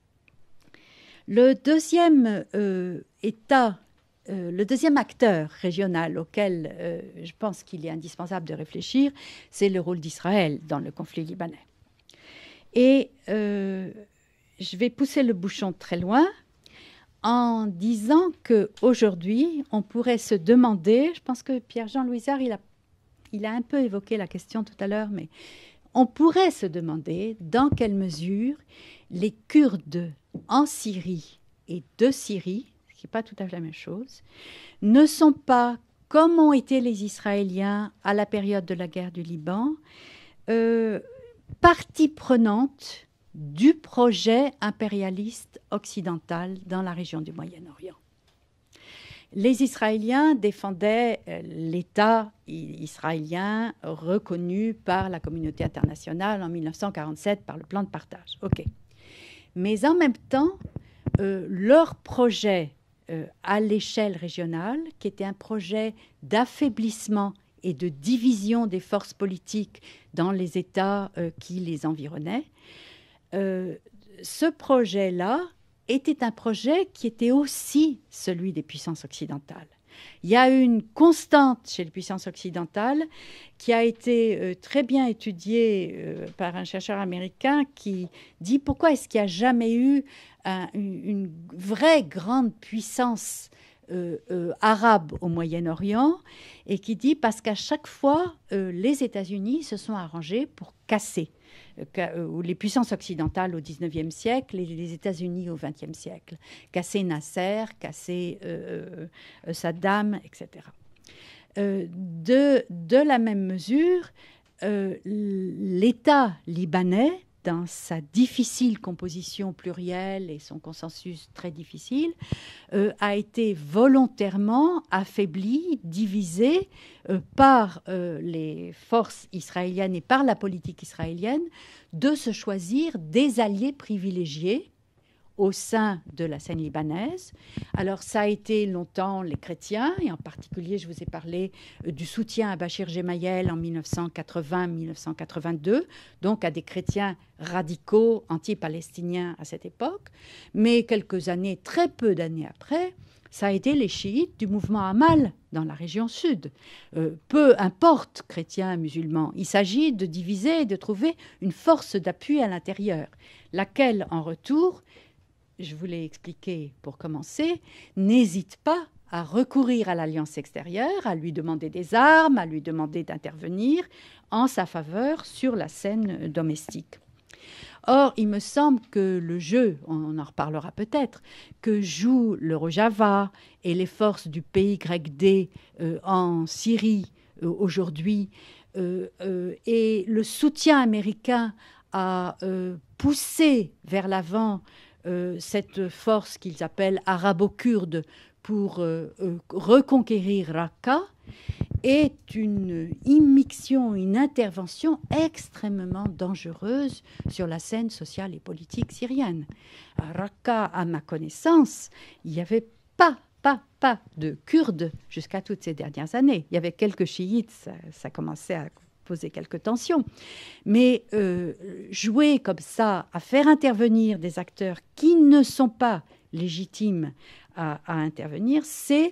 Le deuxième euh, État, euh, le deuxième acteur régional auquel euh, je pense qu'il est indispensable de réfléchir, c'est le rôle d'Israël dans le conflit libanais. Et euh, je vais pousser le bouchon très loin en disant qu'aujourd'hui, on pourrait se demander, je pense que Pierre-Jean Louisard, il a, il a un peu évoqué la question tout à l'heure, mais on pourrait se demander dans quelle mesure les Kurdes en Syrie et de Syrie, ce qui n'est pas tout à fait la même chose, ne sont pas, comme ont été les Israéliens à la période de la guerre du Liban, euh, partie prenante du projet impérialiste occidental dans la région du Moyen-Orient. Les Israéliens défendaient euh, l'État israélien reconnu par la communauté internationale en mille neuf cent quarante-sept par le plan de partage. OK. Mais en même temps, euh, leur projet euh, à l'échelle régionale, qui était un projet d'affaiblissement et de division des forces politiques dans les États euh, qui les environnaient, euh, ce projet-là était un projet qui était aussi celui des puissances occidentales. Il y a une constante chez les puissances occidentales qui a été euh, très bien étudiée euh, par un chercheur américain qui dit pourquoi est-ce qu'il n'y a jamais eu un, une, une vraie grande puissance euh, euh, arabe au Moyen-Orient, et qui dit parce qu'à chaque fois, euh, les États-Unis se sont arrangés pour casser. euh, ou les puissances occidentales au dix-neuvième siècle et les États-Unis au vingtième siècle. Casser Nasser, casser euh, euh, Saddam, et cetera. Euh, de, de la même mesure, euh, l'État libanais, dans sa difficile composition plurielle et son consensus très difficile, euh, a été volontairement affaibli, divisé euh, par euh, les forces israéliennes et par la politique israélienne de se choisir des alliés privilégiés au sein de la scène libanaise. Alors, ça a été longtemps les chrétiens, et en particulier, je vous ai parlé euh, du soutien à Bachir Gemayel en mille neuf cent quatre-vingts mille neuf cent quatre-vingt-deux, donc à des chrétiens radicaux anti-palestiniens à cette époque. Mais quelques années, très peu d'années après, ça a été les chiites du mouvement Amal dans la région sud. Euh, peu importe chrétiens, musulmans, il s'agit de diviser et de trouver une force d'appui à l'intérieur, laquelle, en retour, je vous l'ai expliqué pour commencer, n'hésite pas à recourir à l'alliance extérieure, à lui demander des armes, à lui demander d'intervenir en sa faveur sur la scène domestique. Or, il me semble que le jeu, on en reparlera peut-être, que joue le Rojava et les forces du P Y D euh, en Syrie euh, aujourd'hui, euh, euh, et le soutien américain a euh, poussé vers l'avant Euh, cette force qu'ils appellent arabo-kurde pour euh, euh, reconquérir Raqqa est une immixtion, une intervention extrêmement dangereuse sur la scène sociale et politique syrienne. À Raqqa, à ma connaissance, il n'y avait pas, pas, pas de Kurdes jusqu'à toutes ces dernières années. Il y avait quelques chiites, ça, ça commençait à poser quelques tensions. Mais euh, jouer comme ça, à faire intervenir des acteurs qui ne sont pas légitimes à, à intervenir, c'est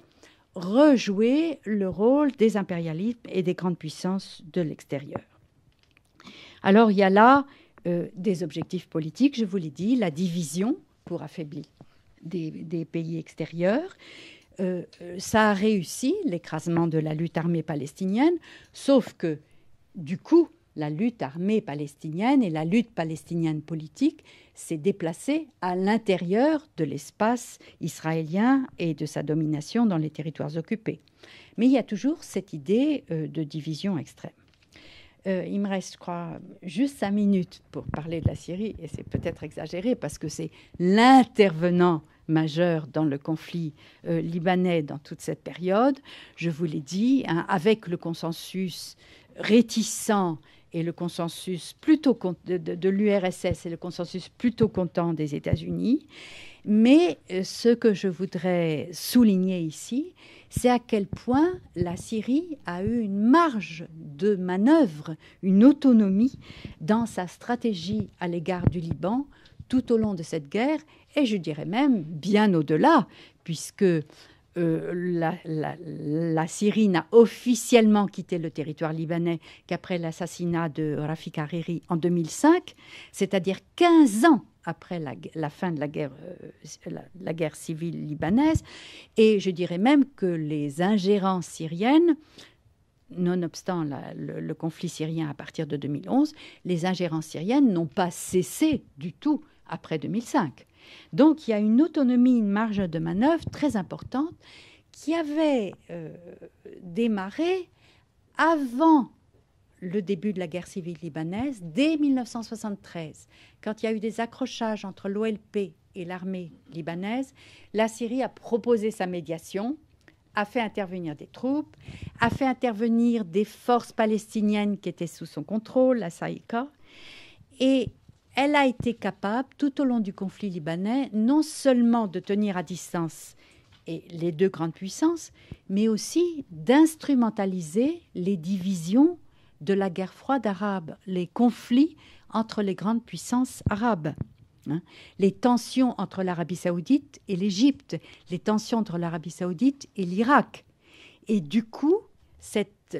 rejouer le rôle des impérialismes et des grandes puissances de l'extérieur. Alors, il y a là euh, des objectifs politiques, je vous l'ai dit, la division pour affaiblir des, des pays extérieurs. Euh, ça a réussi, l'écrasement de la lutte armée palestinienne, sauf que du coup, la lutte armée palestinienne et la lutte palestinienne politique s'est déplacée à l'intérieur de l'espace israélien et de sa domination dans les territoires occupés. Mais il y a toujours cette idée euh, de division extrême. Euh, il me reste, je crois, juste cinq minutes pour parler de la Syrie, et c'est peut-être exagéré parce que c'est l'intervenant majeur dans le conflit euh, libanais dans toute cette période. Je vous l'ai dit, hein, avec le consensus réticent et le consensus plutôt de, de, de l'U R S S et le consensus plutôt content des États-Unis. Mais euh, ce que je voudrais souligner ici, c'est à quel point la Syrie a eu une marge de manœuvre, une autonomie dans sa stratégie à l'égard du Liban tout au long de cette guerre, et je dirais même bien au-delà, puisque Euh, la, la, la Syrie n'a officiellement quitté le territoire libanais qu'après l'assassinat de Rafik Hariri en deux mille cinq, c'est-à-dire quinze ans après la, la fin de la guerre, euh, la, la guerre civile libanaise. Et je dirais même que les ingérences syriennes, nonobstant la, le, le conflit syrien à partir de deux mille onze, les ingérences syriennes n'ont pas cessé du tout après deux mille cinq. Donc, il y a une autonomie, une marge de manœuvre très importante qui avait euh, démarré avant le début de la guerre civile libanaise, dès mille neuf cent soixante-treize, quand il y a eu des accrochages entre l'O L P et l'armée libanaise. La Syrie a proposé sa médiation, a fait intervenir des troupes, a fait intervenir des forces palestiniennes qui étaient sous son contrôle, la Saïka, et elle a été capable, tout au long du conflit libanais, non seulement de tenir à distance et les deux grandes puissances, mais aussi d'instrumentaliser les divisions de la guerre froide arabe, les conflits entre les grandes puissances arabes. Hein, les tensions entre l'Arabie saoudite et l'Égypte, les tensions entre l'Arabie saoudite et l'Irak. Et du coup, cette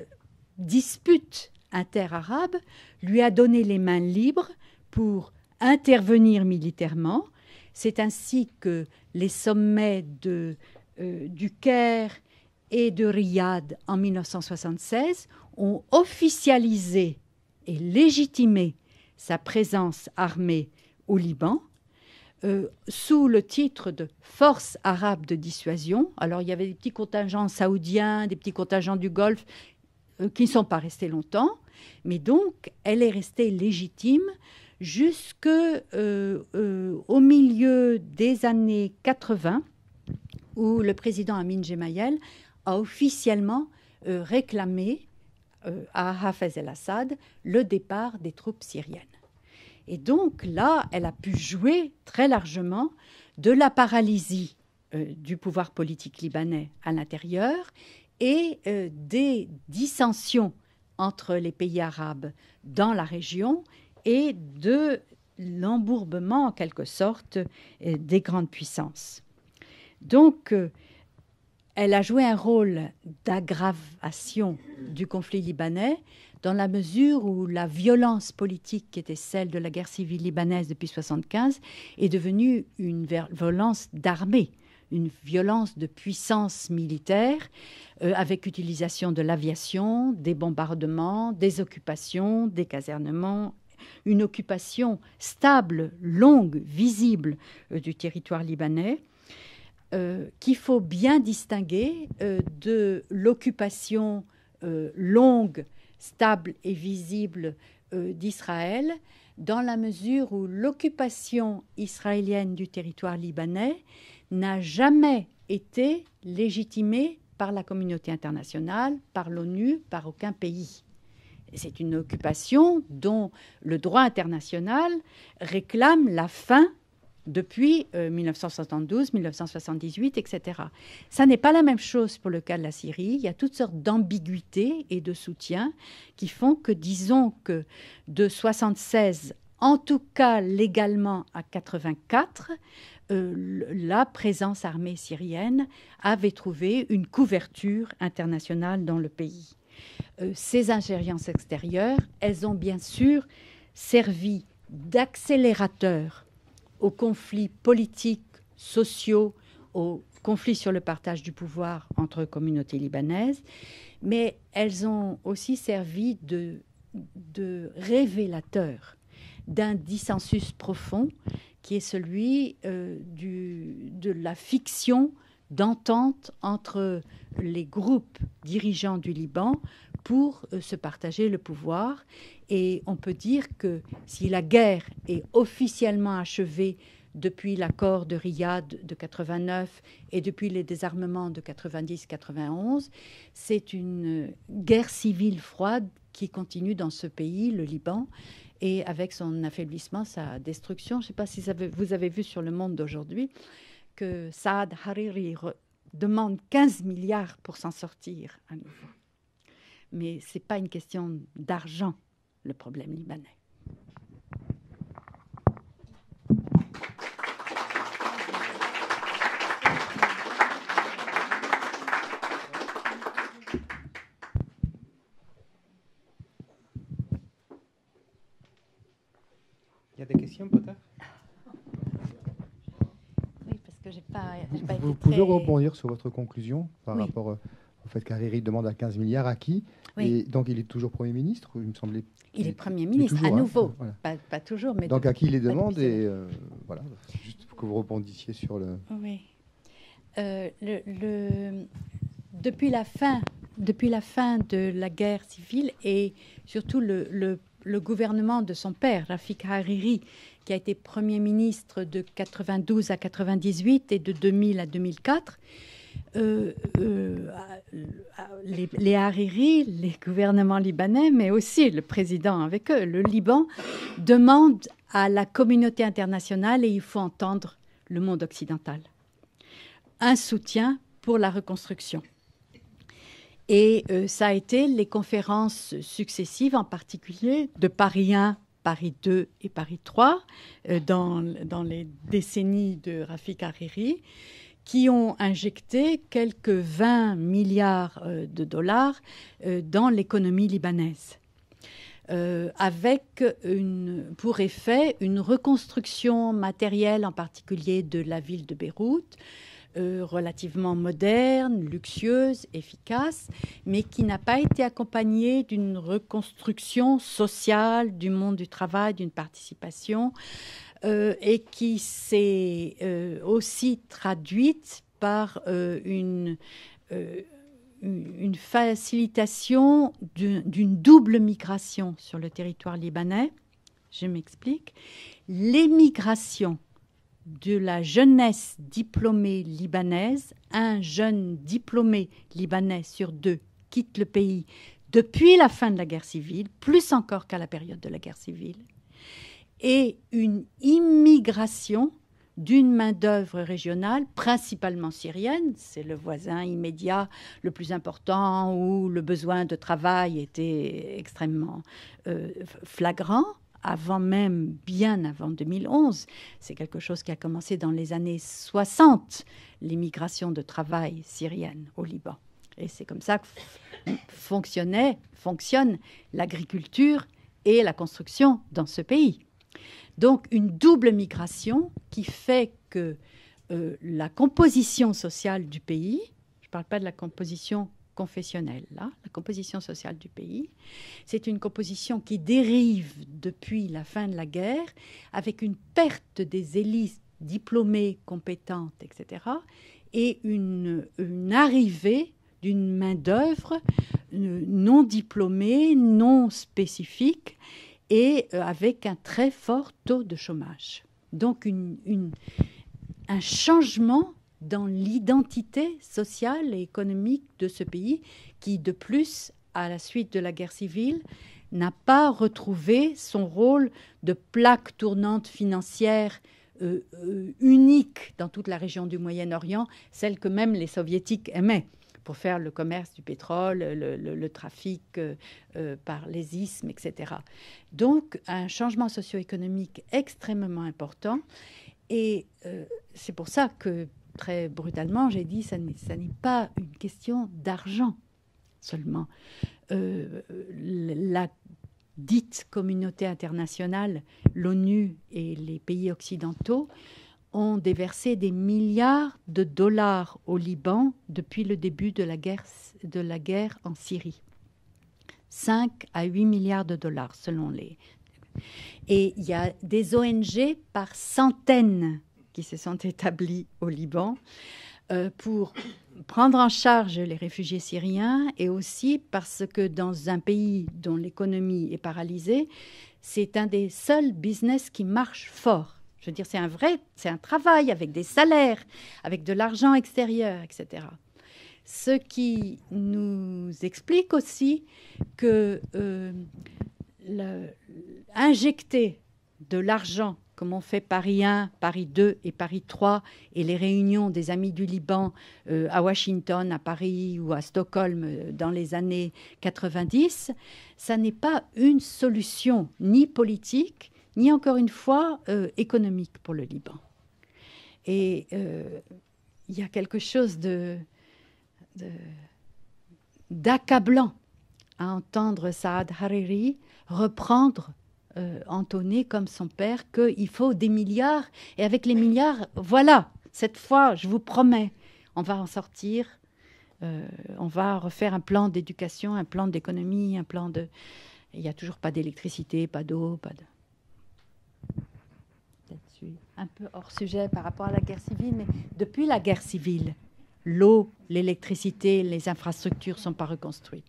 dispute interarabe lui a donné les mains libres pour intervenir militairement. C'est ainsi que les sommets de, euh, du Caire et de Riyad en mille neuf cent soixante-seize ont officialisé et légitimé sa présence armée au Liban, euh, sous le titre de Force arabe de dissuasion. Alors, il y avait des petits contingents saoudiens, des petits contingents du Golfe euh, qui ne sont pas restés longtemps, mais donc, elle est restée légitime jusqu'au euh, euh, milieu des années quatre-vingts, où le président Amin Gemayel a officiellement euh, réclamé euh, à Hafez el-Assad le départ des troupes syriennes. Et donc là, elle a pu jouer très largement de la paralysie euh, du pouvoir politique libanais à l'intérieur et euh, des dissensions entre les pays arabes dans la région et de l'embourbement, en quelque sorte, euh, des grandes puissances. Donc, euh, elle a joué un rôle d'aggravation du conflit libanais dans la mesure où la violence politique qui était celle de la guerre civile libanaise depuis mille neuf cent soixante-quinze est devenue une violence d'armée, une violence de puissance militaire euh, avec utilisation de l'aviation, des bombardements, des occupations, des casernements, une occupation stable, longue, visible euh, du territoire libanais. Euh, qu'il faut bien distinguer euh, de l'occupation euh, longue, stable et visible euh, d'Israël, dans la mesure où l'occupation israélienne du territoire libanais n'a jamais été légitimée par la communauté internationale, par l'ONU, par aucun pays. C'est une occupation dont le droit international réclame la fin depuis euh, mille neuf cent soixante-douze, mille neuf cent soixante-dix-huit, et cetera. Ça n'est pas la même chose pour le cas de la Syrie. Il y a toutes sortes d'ambiguïtés et de soutiens qui font que, disons que de soixante-seize, en tout cas légalement à quatre-vingt-quatre, euh, la présence armée syrienne avait trouvé une couverture internationale dans le pays. Euh, ces ingérences extérieures, elles ont bien sûr servi d'accélérateur aux conflits politiques, sociaux, aux conflits sur le partage du pouvoir entre communautés libanaises, mais elles ont aussi servi de, de révélateur d'un dissensus profond qui est celui euh, du, de la fiction d'entente entre les groupes dirigeants du Liban pour euh, se partager le pouvoir. Et on peut dire que si la guerre est officiellement achevée depuis l'accord de Riyad de quatre-vingt-neuf et depuis les désarmements de quatre-vingt-dix quatre-vingt-onze, c'est une guerre civile froide qui continue dans ce pays, le Liban, et avec son affaiblissement, sa destruction. Je ne sais pas si vous avez vu sur Le Monde d'aujourd'hui que Saad Hariri demande quinze milliards pour s'en sortir à nouveau. Mais ce n'est pas une question d'argent, le problème libanais. Il y a des questions peut-être? Oui, parce que j'ai pas, j'ai pas Vous été pouvez très... rebondir sur votre conclusion par Oui. rapport au fait qu'Hariri demande à quinze milliards à qui? Oui. Et donc il est toujours Premier ministre, il me semblait. Il est Premier il est ministre, toujours, à hein, nouveau. voilà. Pas, pas toujours, mais... Donc de- à qui il les pas demande depuis et euh, voilà, juste pour que vous rebondissiez sur le. Oui. Euh, le, le- depuis, la fin, depuis la fin de la guerre civile et surtout le, le, le gouvernement de son père, Rafik Hariri, qui a été Premier ministre de quatre-vingt-douze à quatre-vingt-dix-huit et de deux mille à deux mille quatre, euh, euh, les, les Hariri, les gouvernements libanais, mais aussi le président avec eux, le Liban, demandent à la communauté internationale, et il faut entendre le monde occidental, un soutien pour la reconstruction. Et euh, ça a été les conférences successives, en particulier de Paris un, Paris deux et Paris trois, euh, dans, dans les décennies de Rafik Hariri, qui ont injecté quelques vingt milliards euh, de dollars euh, dans l'économie libanaise, euh, avec une, pour effet une reconstruction matérielle, en particulier de la ville de Beyrouth, euh, relativement moderne, luxueuse, efficace, mais qui n'a pas été accompagnée d'une reconstruction sociale du monde du travail, d'une participation, euh, et qui s'est euh, aussi traduite par euh, une, euh, une facilitation d'une double migration sur le territoire libanais. Je m'explique. L'émigration de la jeunesse diplômée libanaise, un jeune diplômé libanais sur deux quitte le pays depuis la fin de la guerre civile, plus encore qu'à la période de la guerre civile, et une immigration d'une main-d'œuvre régionale, principalement syrienne, c'est le voisin immédiat le plus important où le besoin de travail était extrêmement euh, flagrant, avant même, bien avant deux mille onze. C'est quelque chose qui a commencé dans les années soixante, l'immigration de travail syrienne au Liban. Et c'est comme ça que fonctionnait, fonctionne l'agriculture et la construction dans ce pays. Donc, une double migration qui fait que euh, la composition sociale du pays, je ne parle pas de la composition confessionnelle, là, la composition sociale du pays, c'est une composition qui dérive depuis la fin de la guerre, avec une perte des élites diplômées, compétentes, et cetera, et une, une arrivée d'une main-d'œuvre non diplômée, non spécifique, et avec un très fort taux de chômage. Donc, une, une, un changement dans l'identité sociale et économique de ce pays qui, de plus, à la suite de la guerre civile, n'a pas retrouvé son rôle de plaque tournante financière euh, euh, unique dans toute la région du Moyen-Orient, celle que même les Soviétiques aimaient, pour faire le commerce du pétrole, le, le, le trafic euh, euh, par les isthmes, et cetera. Donc, un changement socio-économique extrêmement important. Et euh, c'est pour ça que, très brutalement, j'ai dit que ça n'est pas une question d'argent seulement. Euh, la dite communauté internationale, l'ONU et les pays occidentaux, ont déversé des milliards de dollars au Liban depuis le début de la guerre, de la guerre en Syrie. cinq à huit milliards de dollars, selon les... Et il y a des O N G par centaines qui se sont établies au Liban euh, pour prendre en charge les réfugiés syriens, et aussi parce que dans un pays dont l'économie est paralysée, c'est un des seuls business qui marche fort. Je veux dire, c'est un vrai, c'est un travail avec des salaires, avec de l'argent extérieur, et cetera. Ce qui nous explique aussi que euh, le, injecter de l'argent, comme on fait Paris un, Paris deux et Paris trois, et les réunions des Amis du Liban euh, à Washington, à Paris ou à Stockholm euh, dans les années quatre-vingt-dix, ça n'est pas une solution ni politique, ni encore une fois euh, économique pour le Liban. Et euh, il y a quelque chose de, de, d'accablant à entendre Saad Hariri reprendre, euh, entonner comme son père, qu'il faut des milliards, et avec les milliards, voilà, cette fois, je vous promets, on va en sortir, euh, on va refaire un plan d'éducation, un plan d'économie, un plan de... Il n'y a toujours pas d'électricité, pas d'eau, pas de... Un peu hors sujet par rapport à la guerre civile, mais depuis la guerre civile, l'eau, l'électricité, les infrastructures ne sont pas reconstruites.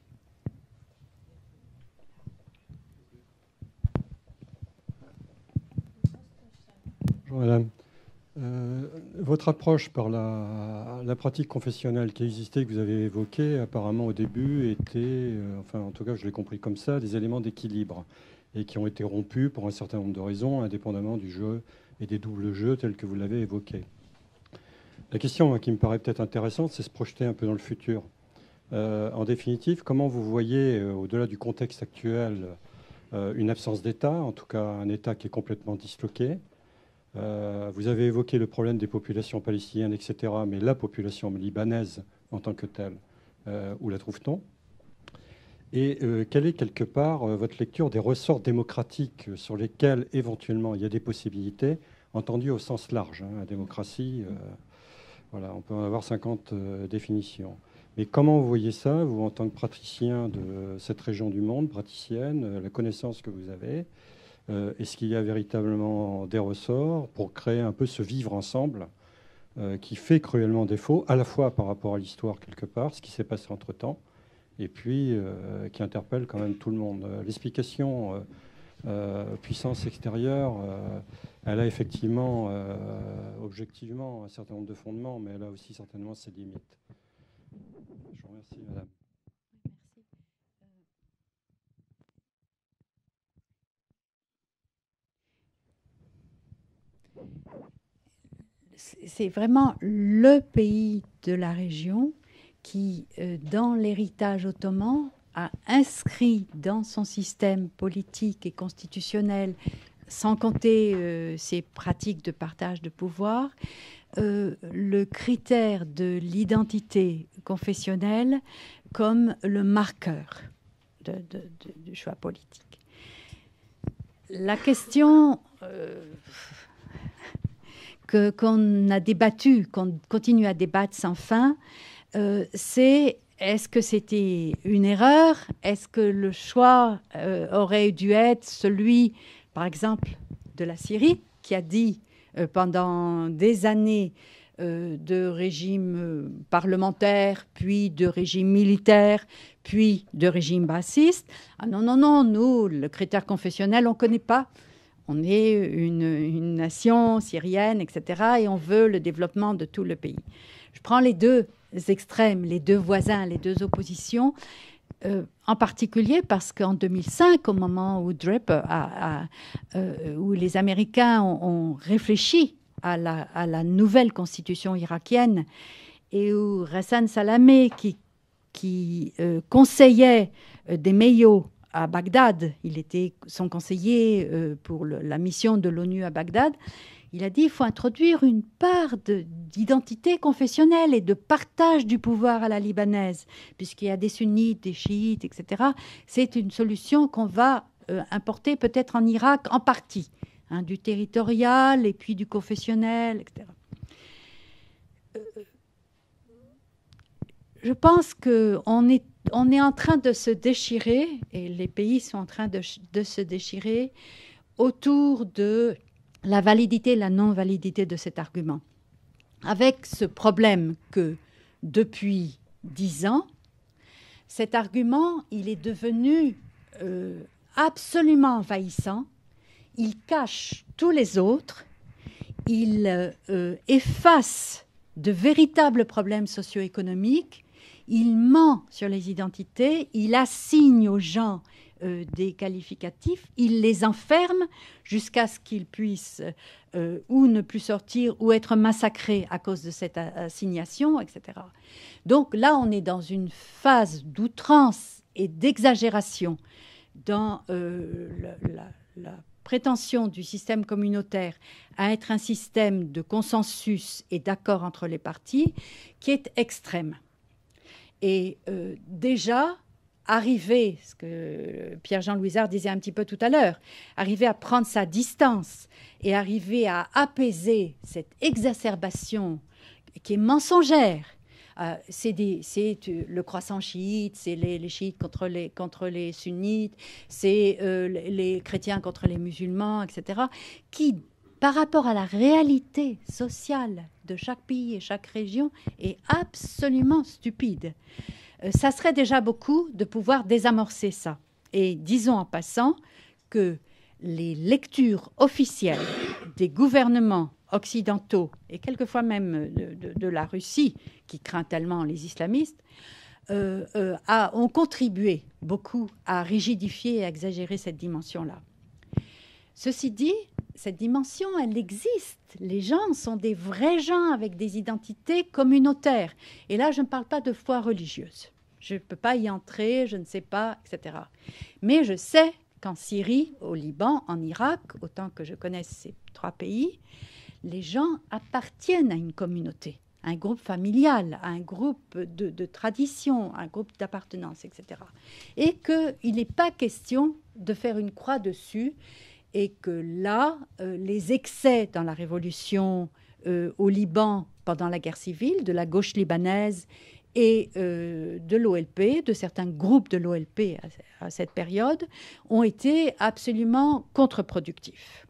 Bonjour madame. Euh, votre approche par la, la pratique confessionnelle qui existait, que vous avez évoquée, apparemment au début était, euh, enfin en tout cas je l'ai compris comme ça, des éléments d'équilibre, et qui ont été rompus pour un certain nombre de raisons, indépendamment du jeu et des doubles jeux tels que vous l'avez évoqué. La question qui me paraît peut-être intéressante, c'est se projeter un peu dans le futur. Euh, en définitive, comment vous voyez, euh, au-delà du contexte actuel, euh, une absence d'État, en tout cas un État qui est complètement disloqué? euh, Vous avez évoqué le problème des populations palestiniennes, et cetera, mais la population libanaise en tant que telle, euh, où la trouve-t-on? Et euh, quelle est quelque part euh, votre lecture des ressorts démocratiques sur lesquels éventuellement il y a des possibilités, entendues au sens large, hein, la démocratie, euh, Voilà, on peut en avoir cinquante euh, définitions. Mais comment vous voyez ça, vous, en tant que praticien de cette région du monde, praticienne, euh, la connaissance que vous avez, euh, est-ce qu'il y a véritablement des ressorts pour créer un peu ce vivre ensemble euh, qui fait cruellement défaut, à la fois par rapport à l'histoire quelque part, ce qui s'est passé entre-temps, et puis euh, qui interpelle quand même tout le monde. Euh, L'explication euh, euh, puissance extérieure, euh, elle a effectivement, euh, objectivement, un certain nombre de fondements, mais elle a aussi certainement ses limites. Je vous remercie, madame. C'est vraiment le pays de la région qui, euh, dans l'héritage ottoman, a inscrit dans son système politique et constitutionnel, sans compter euh, ses pratiques de partage de pouvoir, euh, le critère de l'identité confessionnelle comme le marqueur de, de, de, du choix politique. La question euh, que, qu'on a débattue, qu'on continue à débattre sans fin, euh, c'est est-ce que c'était une erreur? Est-ce que le choix euh, aurait dû être celui, par exemple, de la Syrie, qui a dit euh, pendant des années euh, de régime euh, parlementaire, puis de régime militaire, puis de régime bassiste. Ah non, non, non, nous, le critère confessionnel, on ne connaît pas. On est une, une nation syrienne, et cetera, et on veut le développement de tout le pays. Je prends les deux extrêmes, les deux voisins, les deux oppositions, euh, en particulier parce qu'en deux mille cinq, au moment où Draper a, a, euh, où les Américains ont, ont réfléchi à la, à la nouvelle constitution irakienne et où Hassan Salamé, qui, qui euh, conseillait euh, des Mayo à Bagdad, il était son conseiller euh, pour le, la mission de l'ONU à Bagdad, il a dit qu'il faut introduire une part de, d'identité confessionnelle et de partage du pouvoir à la libanaise, puisqu'il y a des sunnites, des chiites, et cetera. C'est une solution qu'on va euh, importer peut-être en Irak en partie, hein, du territorial et puis du confessionnel, et cetera. Euh, je pense qu'on est, on est en train de se déchirer, et les pays sont en train de, de se déchirer autour de la validité et la non-validité de cet argument. Avec ce problème que, depuis dix ans, cet argument, il est devenu euh, absolument envahissant. Il cache tous les autres. Il euh, efface de véritables problèmes socio-économiques. Il ment sur les identités. Il assigne aux gens Euh, des qualificatifs, il les enferme jusqu'à ce qu'ils puissent euh, ou ne plus sortir ou être massacrés à cause de cette assignation, et cetera. Donc là, on est dans une phase d'outrance et d'exagération dans euh, la, la, la prétention du système communautaire à être un système de consensus et d'accord entre les parties qui est extrême. Et euh, déjà, arriver, ce que Pierre-Jean Louisard disait un petit peu tout à l'heure, arriver à prendre sa distance et arriver à apaiser cette exacerbation qui est mensongère. Euh, c'est, des, c'est le croissant chiite, c'est les, les chiites contre les, contre les sunnites, c'est euh, les, les chrétiens contre les musulmans, et cetera, qui, par rapport à la réalité sociale de chaque pays et chaque région, est absolument stupide. Ça serait déjà beaucoup de pouvoir désamorcer ça. Et disons en passant que les lectures officielles des gouvernements occidentaux, et quelquefois même de, de, de la Russie, qui craint tellement les islamistes, euh, euh, a, ont contribué beaucoup à rigidifier et à exagérer cette dimension-là. Ceci dit, cette dimension, elle existe. Les gens sont des vrais gens avec des identités communautaires. Et là, je ne parle pas de foi religieuse. Je ne peux pas y entrer, je ne sais pas, et cetera. Mais je sais qu'en Syrie, au Liban, en Irak, autant que je connaisse ces trois pays, les gens appartiennent à une communauté, à un groupe familial, à un groupe de, de tradition, à un groupe d'appartenance, et cetera. Et qu'il n'est pas question de faire une croix dessus, et que là, euh, les excès dans la révolution euh, au Liban pendant la guerre civile, de la gauche libanaise et euh, de l'O L P, de certains groupes de l'O L P à, à cette période, ont été absolument contre-productifs.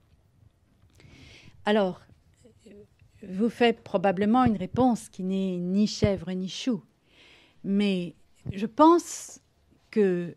Alors, vous faites probablement une réponse qui n'est ni chèvre ni chou, mais je pense que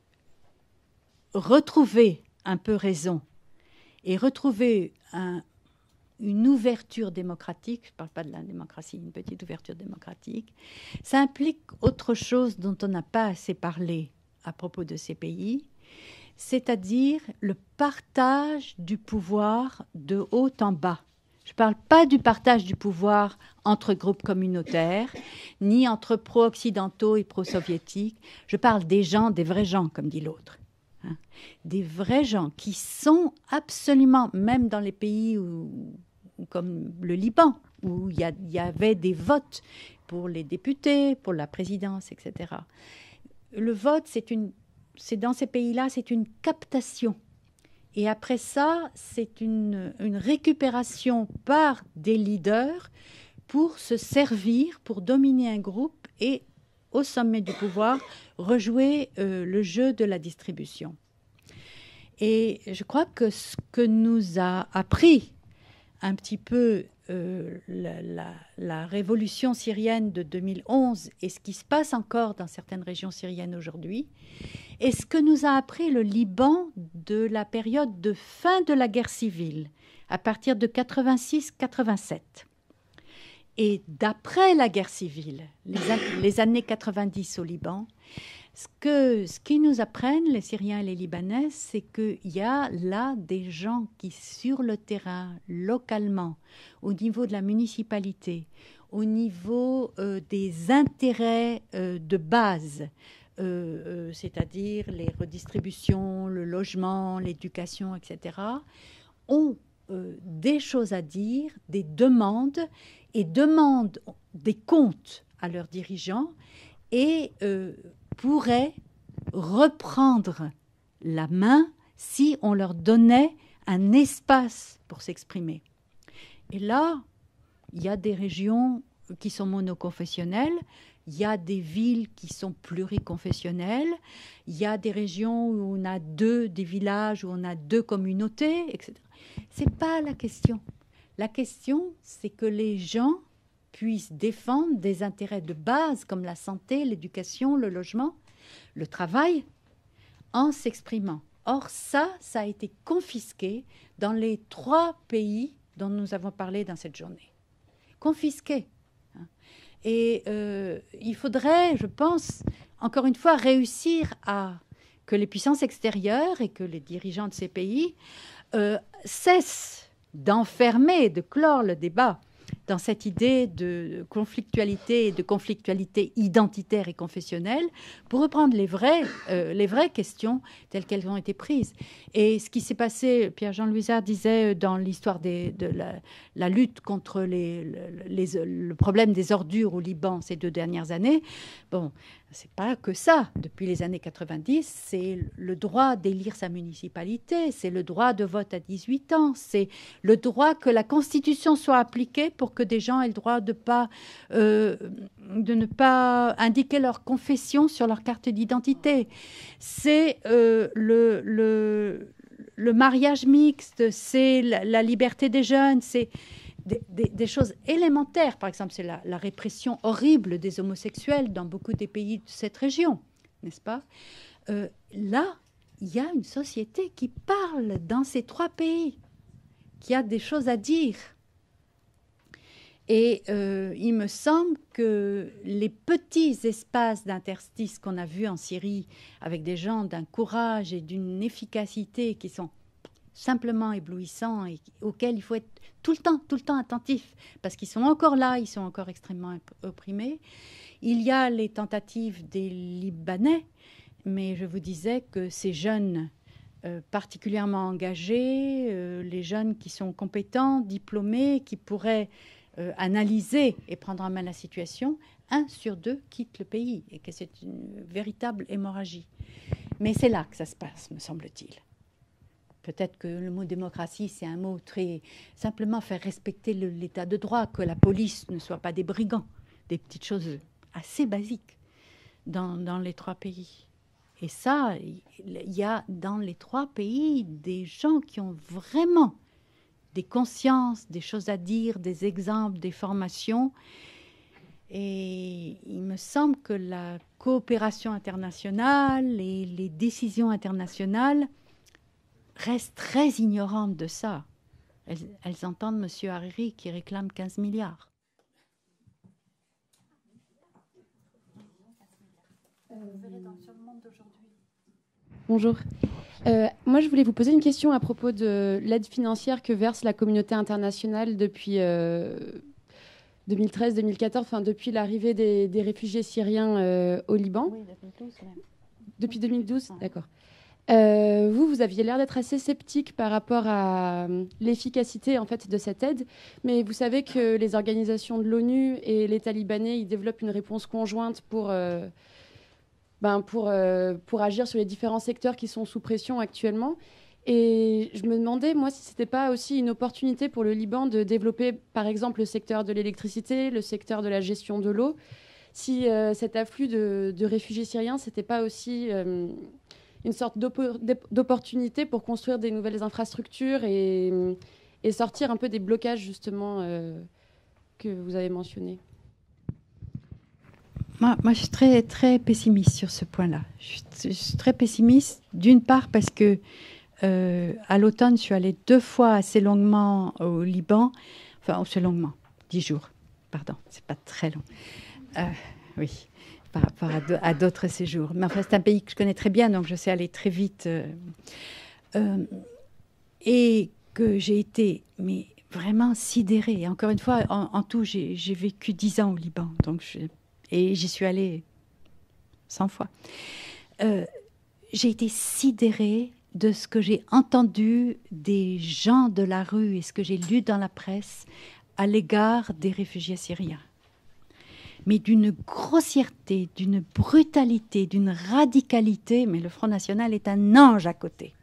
retrouver un peu raison et retrouver un, une ouverture démocratique, je ne parle pas de la démocratie, une petite ouverture démocratique, ça implique autre chose dont on n'a pas assez parlé à propos de ces pays, c'est-à-dire le partage du pouvoir de haut en bas. Je ne parle pas du partage du pouvoir entre groupes communautaires, ni entre pro-occidentaux et pro-soviétiques. Je parle des gens, des vrais gens, comme dit l'autre. Hein. Des vrais gens qui sont absolument, même dans les pays où, comme le Liban, où il y, a, il y avait des votes pour les députés, pour la présidence, et cetera. Le vote, c'est une, c'est dans ces pays-là, c'est une captation. Et après ça, c'est une, une récupération par des leaders pour se servir, pour dominer un groupe et, au sommet du pouvoir, rejouer euh, le jeu de la distribution. Et je crois que ce que nous a appris un petit peu euh, la, la, la révolution syrienne de deux mille onze et ce qui se passe encore dans certaines régions syriennes aujourd'hui, et ce que nous a appris le Liban de la période de fin de la guerre civile, à partir de quatre-vingt-six quatre-vingt-sept. Et d'après la guerre civile, les, les années quatre-vingt-dix au Liban, ce, que, ce qu'ils nous apprennent, les Syriens et les Libanais, c'est qu'il y a là des gens qui, sur le terrain, localement, au niveau de la municipalité, au niveau euh, des intérêts euh, de base, Euh, euh, c'est-à-dire les redistributions, le logement, l'éducation, et cetera, ont euh, des choses à dire, des demandes, et demandent des comptes à leurs dirigeants et euh, pourraient reprendre la main si on leur donnait un espace pour s'exprimer. Et là, il y a des régions qui sont monoconfessionnelles, il y a des villes qui sont pluriconfessionnelles, il y a des régions où on a deux, des villages où on a deux communautés, et cetera. Ce n'est pas la question. La question, c'est que les gens puissent défendre des intérêts de base comme la santé, l'éducation, le logement, le travail, en s'exprimant. Or, ça, ça a été confisqué dans les trois pays dont nous avons parlé dans cette journée. Confisqué. Et euh, il faudrait, je pense, encore une fois, réussir à que les puissances extérieures et que les dirigeants de ces pays euh, cessent d'enfermer, de clore le débat dans cette idée de conflictualité et de conflictualité identitaire et confessionnelle pour reprendre les vraies, euh, les vraies questions telles qu'elles ont été prises. Et ce qui s'est passé, Pierre-Jean Louisard disait dans l'histoire des, de la, la lutte contre les, les, les, le problème des ordures au Liban ces deux dernières années, bon, c'est pas que ça. Depuis les années quatre-vingt-dix, c'est le droit d'élire sa municipalité, c'est le droit de vote à dix-huit ans, c'est le droit que la Constitution soit appliquée pour que des gens aient le droit de, pas, euh, de ne pas indiquer leur confession sur leur carte d'identité. C'est euh, le, le, le mariage mixte, c'est la, la liberté des jeunes, c'est... Des, des, des choses élémentaires. Par exemple, c'est la, la répression horrible des homosexuels dans beaucoup des pays de cette région, n'est-ce pas? euh, Là, il y a une société qui parle dans ces trois pays, qui a des choses à dire. Et euh, il me semble que les petits espaces d'interstice qu'on a vus en Syrie, avec des gens d'un courage et d'une efficacité qui sont simplement éblouissants et auxquels il faut être tout le temps, tout le temps attentif, parce qu'ils sont encore là, ils sont encore extrêmement opprimés. Il y a les tentatives des Libanais, mais je vous disais que ces jeunes euh, particulièrement engagés, euh, les jeunes qui sont compétents, diplômés, qui pourraient euh, analyser et prendre en main la situation, un sur deux quitte le pays, et que c'est une véritable hémorragie. Mais c'est là que ça se passe, me semble-t-il. peut-être que le mot démocratie, c'est un mot très... Simplement faire respecter l'état de droit, que la police ne soit pas des brigands, des petites choses assez basiques dans, dans les trois pays. Et ça, il y a dans les trois pays des gens qui ont vraiment des consciences, des choses à dire, des exemples, des formations. Et il me semble que la coopération internationale et les décisions internationales restent très ignorantes de ça. Elles, elles entendent M. Hariri qui réclame quinze milliards. Bonjour. Euh, moi, je voulais vous poser une question à propos de l'aide financière que verse la communauté internationale depuis euh, deux mille treize deux mille quatorze, enfin depuis l'arrivée des, des réfugiés syriens euh, au Liban. Oui, deux mille douze même. Depuis deux mille douze, d'accord. Euh, vous, vous aviez l'air d'être assez sceptique par rapport à euh, l'efficacité en fait de cette aide, mais vous savez que les organisations de l'ONU et l'État libanais, ils développent une réponse conjointe pour euh, ben, pour euh, pour agir sur les différents secteurs qui sont sous pression actuellement. Et je me demandais, moi, si c'était pas aussi une opportunité pour le Liban de développer, par exemple, le secteur de l'électricité, le secteur de la gestion de l'eau, si euh, cet afflux de, de réfugiés syriens, c'était pas aussi euh, une sorte d'opportunité pour construire des nouvelles infrastructures et, et sortir un peu des blocages, justement, euh, que vous avez mentionnés. Moi, moi, je suis très, très pessimiste sur ce point-là. Je suis, je suis très pessimiste, d'une part parce que euh, à l'automne, je suis allée deux fois assez longuement au Liban, enfin, assez longuement, dix jours, pardon, c'est pas très long. Euh, oui. Par rapport à d'autres séjours. Mais enfin, c'est un pays que je connais très bien, donc je sais aller très vite. Euh, euh, et que j'ai été mais vraiment sidérée. Et encore une fois, en, en tout, j'ai vécu dix ans au Liban. Donc je, et j'y suis allée cent fois. Euh, j'ai été sidérée de ce que j'ai entendu des gens de la rue et ce que j'ai lu dans la presse à l'égard des réfugiés syriens. Mais d'une grossièreté, d'une brutalité, d'une radicalité. Mais le Front National est un ange à côté.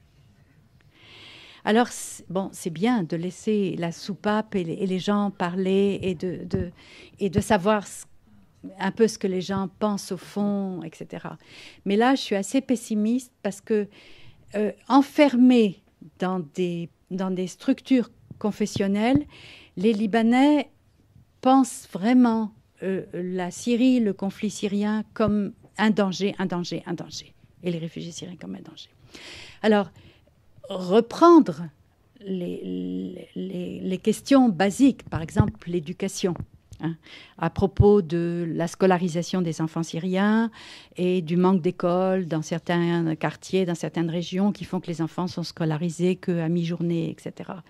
Alors, bon, c'est bien de laisser la soupape et les, et les gens parler et de, de, et de savoir ce, un peu ce que les gens pensent au fond, et cetera. Mais là, je suis assez pessimiste parce que euh, enfermés dans des, dans des structures confessionnelles, les Libanais pensent vraiment Euh, la Syrie, le conflit syrien comme un danger, un danger, un danger. Et les réfugiés syriens comme un danger. Alors, reprendre les, les, les questions basiques, par exemple l'éducation, hein, à propos de la scolarisation des enfants syriens et du manque d'écoles dans certains quartiers, dans certaines régions qui font que les enfants sont scolarisés qu'à mi-journée, et cetera.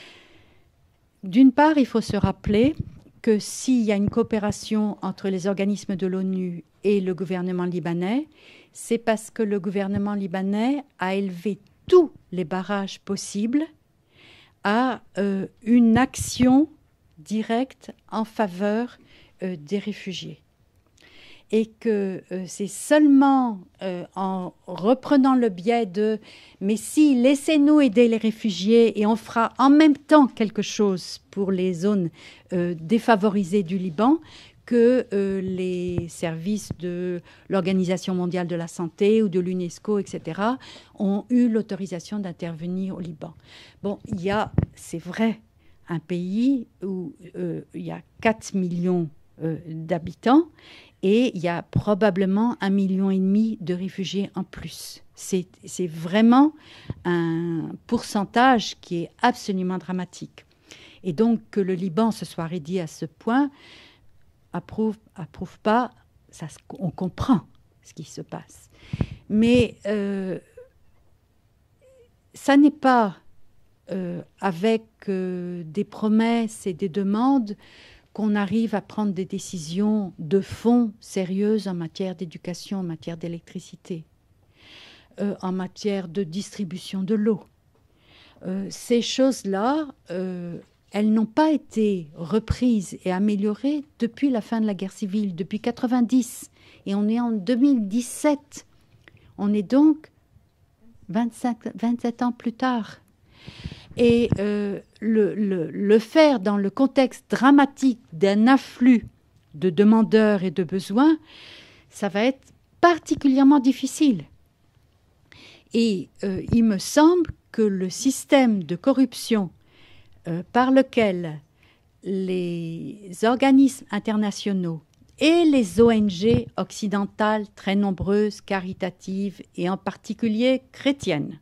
D'une part, il faut se rappeler que s'il y a une coopération entre les organismes de l'ONU et le gouvernement libanais, c'est parce que le gouvernement libanais a élevé tous les barrages possibles à euh, une action directe en faveur euh, des réfugiés. Et que euh, c'est seulement euh, en reprenant le biais de « mais si, laissez-nous aider les réfugiés et on fera en même temps quelque chose pour les zones euh, défavorisées du Liban » que euh, les services de l'Organisation mondiale de la santé ou de l'UNESCO, et cetera, ont eu l'autorisation d'intervenir au Liban. Bon, il y a, c'est vrai, un pays où euh, il y a quatre millions euh, d'habitants, et il y a probablement un million et demi de réfugiés en plus. C'est, c'est vraiment un pourcentage qui est absolument dramatique. Et donc, que le Liban se soit réduit à ce point, approuve, approuve pas, ça, on comprend ce qui se passe. Mais euh, ça n'est pas euh, avec euh, des promesses et des demandes qu'on arrive à prendre des décisions de fond sérieuses en matière d'éducation, en matière d'électricité, euh, en matière de distribution de l'eau. Euh, ces choses-là, euh, elles n'ont pas été reprises et améliorées depuis la fin de la guerre civile, depuis quatre-vingt-dix. Et on est en deux mille dix-sept. On est donc vingt-cinq, vingt-sept ans plus tard. Et euh, le, le, le faire dans le contexte dramatique d'un afflux de demandeurs et de besoins, ça va être particulièrement difficile. Et euh, il me semble que le système de corruption euh, par lequel les organismes internationaux et les O N G occidentales, très nombreuses, caritatives et en particulier chrétiennes,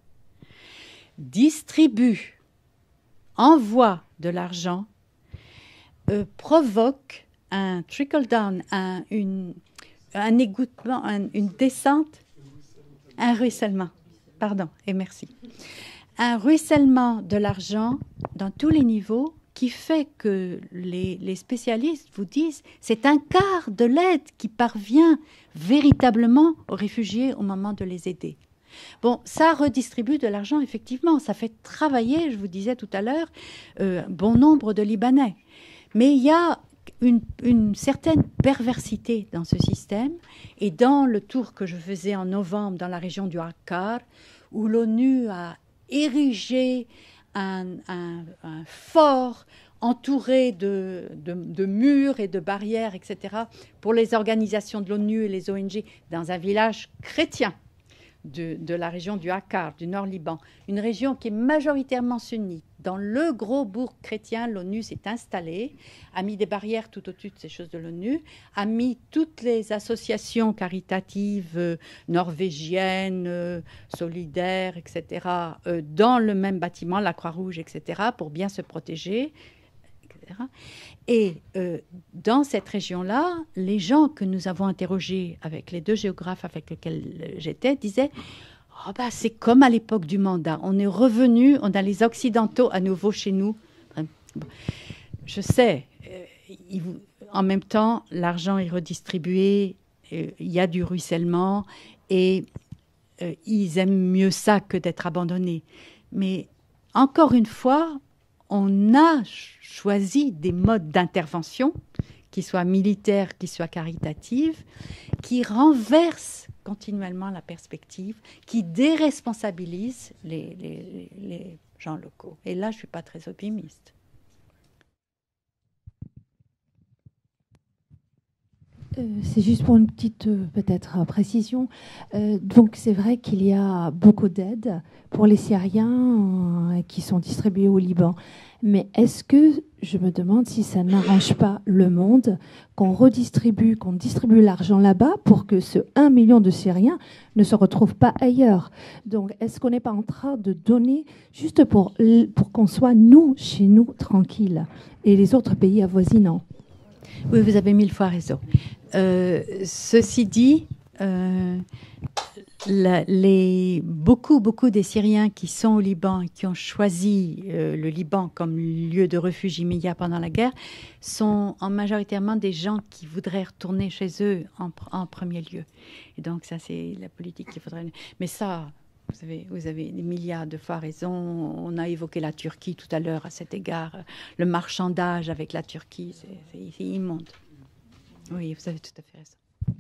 distribuent, envoient de l'argent, euh, provoquent un trickle-down, un, une, un égouttement, un, une descente, un ruissellement, pardon, et merci. Un ruissellement de l'argent dans tous les niveaux qui fait que les, les spécialistes vous disent c'est un quart de l'aide qui parvient véritablement aux réfugiés au moment de les aider. Bon, ça redistribue de l'argent, effectivement, ça fait travailler, je vous disais tout à l'heure, euh, bon nombre de Libanais. Mais il y a une, une certaine perversité dans ce système, et dans le tour que je faisais en novembre dans la région du Akkar, où l'ONU a érigé un, un, un fort entouré de, de, de murs et de barrières, et cetera, pour les organisations de l'ONU et les O N G dans un village chrétien de, de la région du Akkar, du Nord Liban, une région qui est majoritairement sunnite. Dans le gros bourg chrétien, l'ONU s'est installée, a mis des barrières tout au-dessus de ces choses de l'ONU, a mis toutes les associations caritatives euh, norvégiennes, euh, solidaires, et cetera, euh, dans le même bâtiment, la Croix-Rouge, et cetera, pour bien se protéger, et cetera. Et euh, dans cette région-là, les gens que nous avons interrogés avec les deux géographes avec lesquels j'étais disaient oh bah, c'est comme à l'époque du mandat. On est revenu, on a les Occidentaux à nouveau chez nous. Je sais, euh, il, en même temps, l'argent est redistribué, euh, il y a du ruissellement et euh, ils aiment mieux ça que d'être abandonnés. Mais encore une fois, on a choisi des modes d'intervention, qui soient militaires, qui soient caritatives, qui renversent continuellement la perspective, qui déresponsabilisent les, les, les gens locaux. Et là, je ne suis pas très optimiste. Euh, c'est juste pour une petite, euh, peut-être, euh, précision. Euh, donc, c'est vrai qu'il y a beaucoup d'aides pour les Syriens euh, qui sont distribuées au Liban. Mais est-ce que, je me demande si ça n'arrange pas le monde qu'on redistribue, qu'on distribue l'argent là-bas pour que ce un million de Syriens ne se retrouve pas ailleurs. Donc, est-ce qu'on n'est pas en train de donner juste pour, pour qu'on soit, nous, chez nous, tranquilles, et les autres pays avoisinants? Oui, vous avez mille fois raison. Euh, ceci dit, euh, la, les, beaucoup, beaucoup des Syriens qui sont au Liban et qui ont choisi euh, le Liban comme lieu de refuge immédiat pendant la guerre sont en majoritairement des gens qui voudraient retourner chez eux en, en premier lieu. Et donc ça, c'est la politique qu'il faudrait... Mais ça... Vous avez, vous avez des milliards de fois raison. On a évoqué la Turquie tout à l'heure à cet égard. Le marchandage avec la Turquie, c'est immonde. Oui, vous avez tout à fait raison.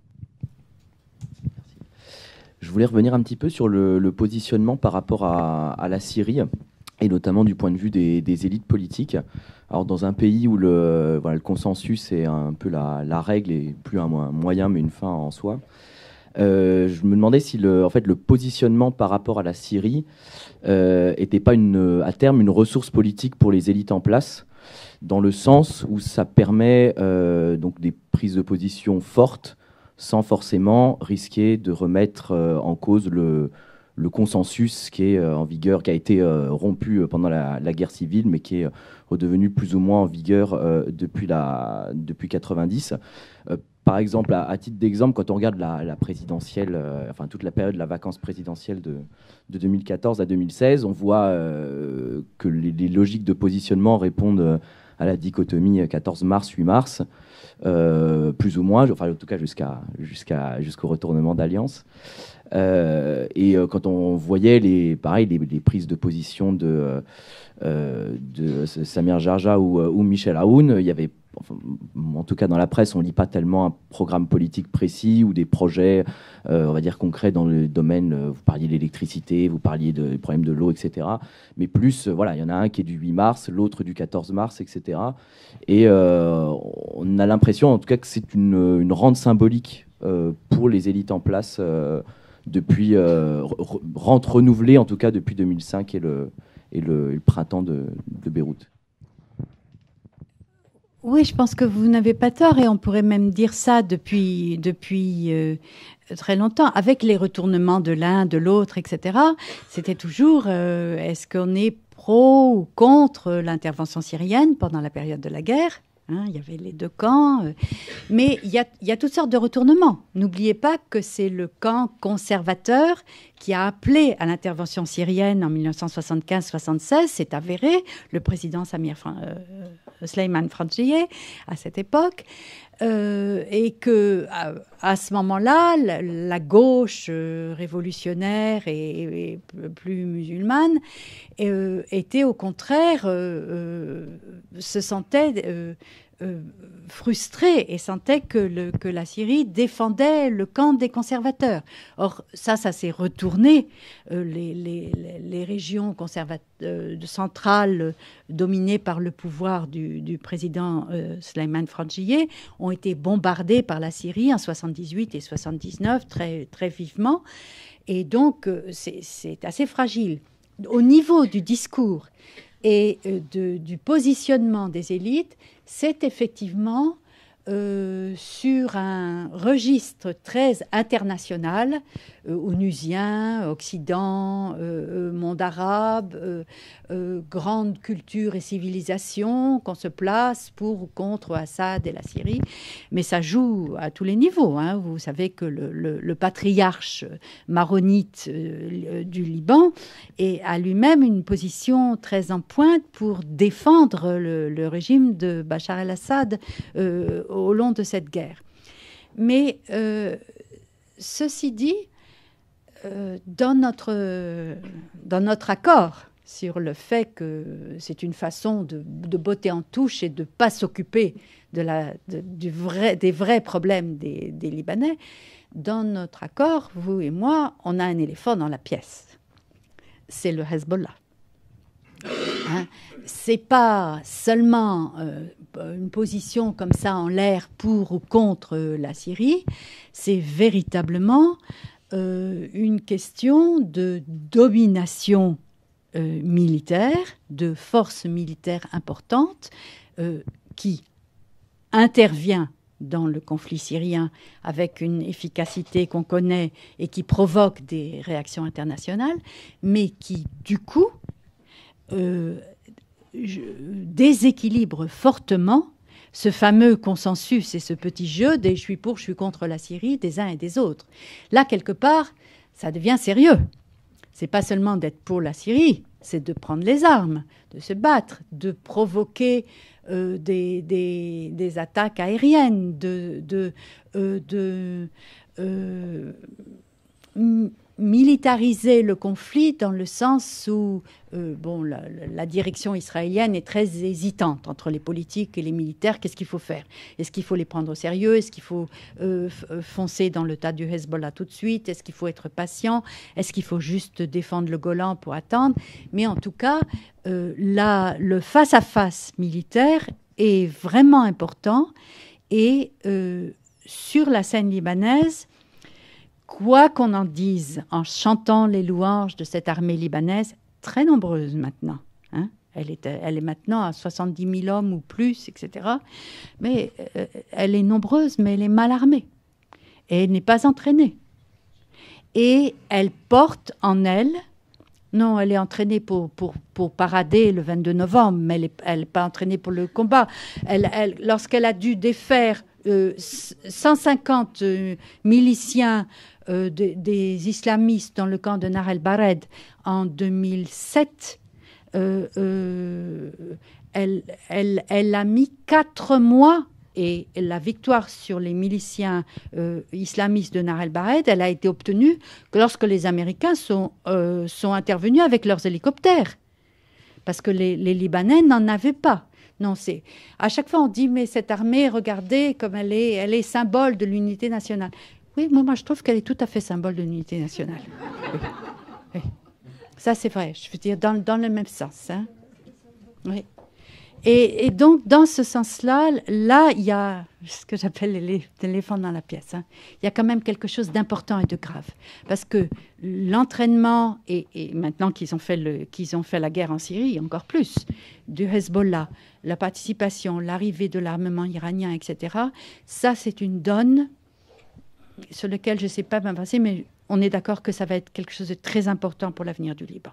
Merci. Je voulais revenir un petit peu sur le, le positionnement par rapport à, à la Syrie, et notamment du point de vue des, des élites politiques. Alors, dans un pays où le, voilà, le consensus est un peu la, la règle et plus un, un moyen, mais une fin en soi, Euh, je me demandais si le, en fait, le positionnement par rapport à la Syrie n'était euh, pas une, à terme une ressource politique pour les élites en place, dans le sens où ça permet euh, donc des prises de position fortes sans forcément risquer de remettre euh, en cause le, le consensus qui est euh, en vigueur, qui a été euh, rompu pendant la, la guerre civile, mais qui est redevenu plus ou moins en vigueur euh, depuis, la, depuis quatre-vingt-dix. Euh, Par exemple, à, à titre d'exemple, quand on regarde la, la présidentielle, euh, enfin toute la période de la vacance présidentielle de, de deux mille quatorze à deux mille seize, on voit euh, que les, les logiques de positionnement répondent à la dichotomie quatorze mars huit mars, euh, plus ou moins, enfin en tout cas jusqu'à, jusqu'à, jusqu'au retournement d'alliance. Euh, et euh, quand on voyait les, pareil, les, les prises de position de, euh, de Samir Jarja ou, ou Michel Aoun, il y avait enfin, en tout cas dans la presse, on ne lit pas tellement un programme politique précis ou des projets, euh, on va dire, concrets dans le domaine. Euh, vous parliez de l'électricité, vous parliez de- des problèmes de l'eau, et cetera. Mais plus, euh, voilà, il y en a un qui est du huit mars, l'autre du quatorze mars, et cetera. Et euh, on a l'impression, en tout cas, que c'est une, une rente symbolique euh, pour les élites en place euh, depuis, euh, re- rente renouvelée, en tout cas, depuis deux mille cinq et le, et le, et le printemps de, de Beyrouth. Oui, je pense que vous n'avez pas tort et on pourrait même dire ça depuis, depuis euh, très longtemps. Avec les retournements de l'un, de l'autre, et cetera, c'était toujours euh, est-ce qu'on est pro ou contre l'intervention syrienne pendant la période de la guerre? Hein, il y avait les deux camps. euh, mais il y a, il y a toutes sortes de retournements. N'oubliez pas que c'est le camp conservateur qui a appelé à l'intervention syrienne en mille neuf cent soixante-quinze soixante-seize. C'est avéré. Le président Samir Fran- euh, Sleiman Frangieh, à cette époque, euh, et que à, à ce moment-là, la, la gauche euh, révolutionnaire et, et plus musulmane euh, était au contraire, euh, euh, se sentait euh, euh, frustrée et sentait que, le, que la Syrie défendait le camp des conservateurs. Or, ça, ça s'est retourné. Euh, les, les, les régions conservat- euh, centrales euh, dominées par le pouvoir du, du président euh, Sleiman Frangieh ont été bombardées par la Syrie en soixante-dix-huit et soixante-dix-neuf très, très vivement. Et donc, euh, c'est, c'est assez fragile. Au niveau du discours et euh, de, du positionnement des élites, c'est effectivement euh, sur un registre très international, euh, onusien, Occident, euh, euh, monde arabe, euh, euh, grande culture et civilisation, qu'on se place pour ou contre Assad et la Syrie. Mais ça joue à tous les niveaux. Hein. Vous savez que le, le, le patriarche maronite euh, du Liban est, a lui-même une position très en pointe pour défendre le, le régime de Bachar el-Assad euh, au long de cette guerre. Mais euh, ceci dit, euh, dans, notre, dans notre accord sur le fait que c'est une façon de, de botter en touche et de ne pas s'occuper de la, de, du vrai, des vrais problèmes des, des Libanais, dans notre accord, vous et moi, on a un éléphant dans la pièce. C'est le Hezbollah. Hein? C'est pas seulement euh, une position comme ça en l'air pour ou contre euh, la Syrie, c'est véritablement euh, une question de domination euh, militaire, de force militaire importante euh, qui intervient dans le conflit syrien avec une efficacité qu'on connaît et qui provoque des réactions internationales, mais qui, du coup, euh, je, déséquilibre fortement ce fameux consensus et ce petit jeu des je suis pour, je suis contre la Syrie des uns et des autres. Là, quelque part, ça devient sérieux. C'est pas seulement d'être pour la Syrie, c'est de prendre les armes, de se battre, de provoquer euh, des, des, des attaques aériennes, de, de, euh, de euh, m- militariser le conflit dans le sens où euh, bon, la, la direction israélienne est très hésitante entre les politiques et les militaires. Qu'est-ce qu'il faut faire? Est-ce qu'il faut les prendre au sérieux? Est-ce qu'il faut euh, foncer dans le tas du Hezbollah tout de suite? Est-ce qu'il faut être patient? Est-ce qu'il faut juste défendre le Golan pour attendre? Mais en tout cas, euh, là, le face-à-face militaire est vraiment important et euh, sur la scène libanaise, quoi qu'on en dise, en chantant les louanges de cette armée libanaise, très nombreuse maintenant, hein, elle, est, elle est maintenant à soixante-dix mille hommes ou plus, et cetera. Mais euh, elle est nombreuse, mais elle est mal armée. Et elle n'est pas entraînée. Et elle porte en elle, non, elle est entraînée pour, pour, pour parader le vingt-deux novembre, mais elle n'est pas entraînée pour le combat. Elle, elle, lorsqu'elle a dû défaire euh, cent cinquante euh, miliciens euh, de, des islamistes dans le camp de Nar el-Bared en deux mille sept, euh, euh, elle, elle, elle a mis quatre mois. Et la victoire sur les miliciens euh, islamistes de Nar el-Bared, elle a été obtenue que lorsque les Américains sont, euh, sont intervenus avec leurs hélicoptères. Parce que les, les Libanais n'en avaient pas. Non, c'est à chaque fois on dit mais cette armée, regardez comme elle est, elle est symbole de l'unité nationale. Oui, moi, moi je trouve qu'elle est tout à fait symbole de l'unité nationale. Oui. Oui. Ça c'est vrai. Je veux dire dans, dans le même sens. Hein. Oui. Et, et donc dans ce sens-là, là il y a ce que j'appelle l'éléphant dans la pièce. Hein. Il y a quand même quelque chose d'important et de grave, parce que l'entraînement et, et maintenant qu'ils ont fait le, qu'ils ont fait la guerre en Syrie, encore plus du Hezbollah, la participation, l'arrivée de l'armement iranien, et cetera. Ça c'est une donne sur laquelle je ne sais pas m'avancer, mais on est d'accord que ça va être quelque chose de très important pour l'avenir du Liban.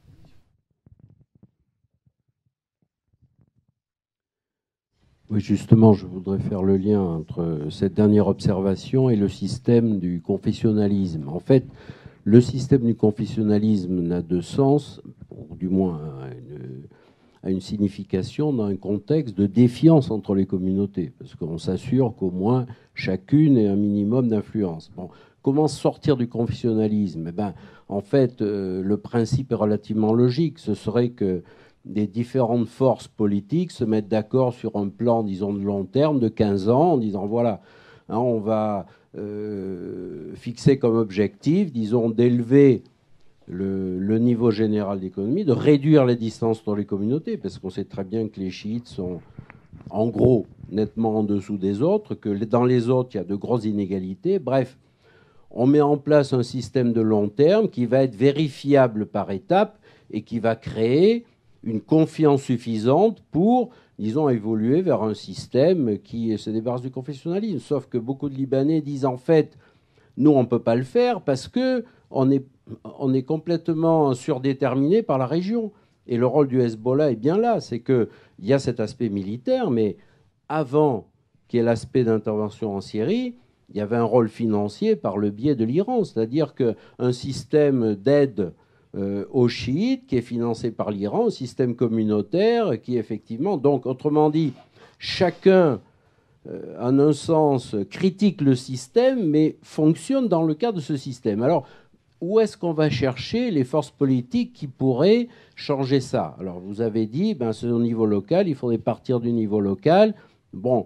Oui, justement, je voudrais faire le lien entre cette dernière observation et le système du confessionnalisme. En fait, le système du confessionnalisme n'a de sens, ou du moins a une, a une signification dans un contexte de défiance entre les communautés, parce qu'on s'assure qu'au moins chacune ait un minimum d'influence. Bon, comment sortir du confessionnalisme ? Eh ben, en fait, euh, le principe est relativement logique. Ce serait que des différentes forces politiques se mettent d'accord sur un plan, disons, de long terme, de quinze ans, en disant, voilà, hein, on va euh, fixer comme objectif, disons, d'élever le, le niveau général d'économie, de réduire les distances dans les communautés, parce qu'on sait très bien que les chiites sont, en gros, nettement en dessous des autres, que dans les autres, il y a de grosses inégalités. Bref, on met en place un système de long terme qui va être vérifiable par étapes et qui va créer une confiance suffisante pour, disons, évoluer vers un système qui se débarrasse du confessionnalisme. Sauf que beaucoup de Libanais disent, en fait, nous, on ne peut pas le faire parce qu'on est, on est complètement surdéterminé par la région. Et le rôle du Hezbollah est bien là. C'est qu'il y a cet aspect militaire, mais avant qu'il y ait l'aspect d'intervention en Syrie, il y avait un rôle financier par le biais de l'Iran. C'est-à-dire qu'un système d'aide Euh, aux chiites, qui est financé par l'Iran, un système communautaire qui effectivement, donc autrement dit, chacun, euh, en un sens, critique le système, mais fonctionne dans le cadre de ce système. Alors, où est-ce qu'on va chercher les forces politiques qui pourraient changer ça ? Alors, vous avez dit, ben, c'est au niveau local, il faudrait partir du niveau local. Bon,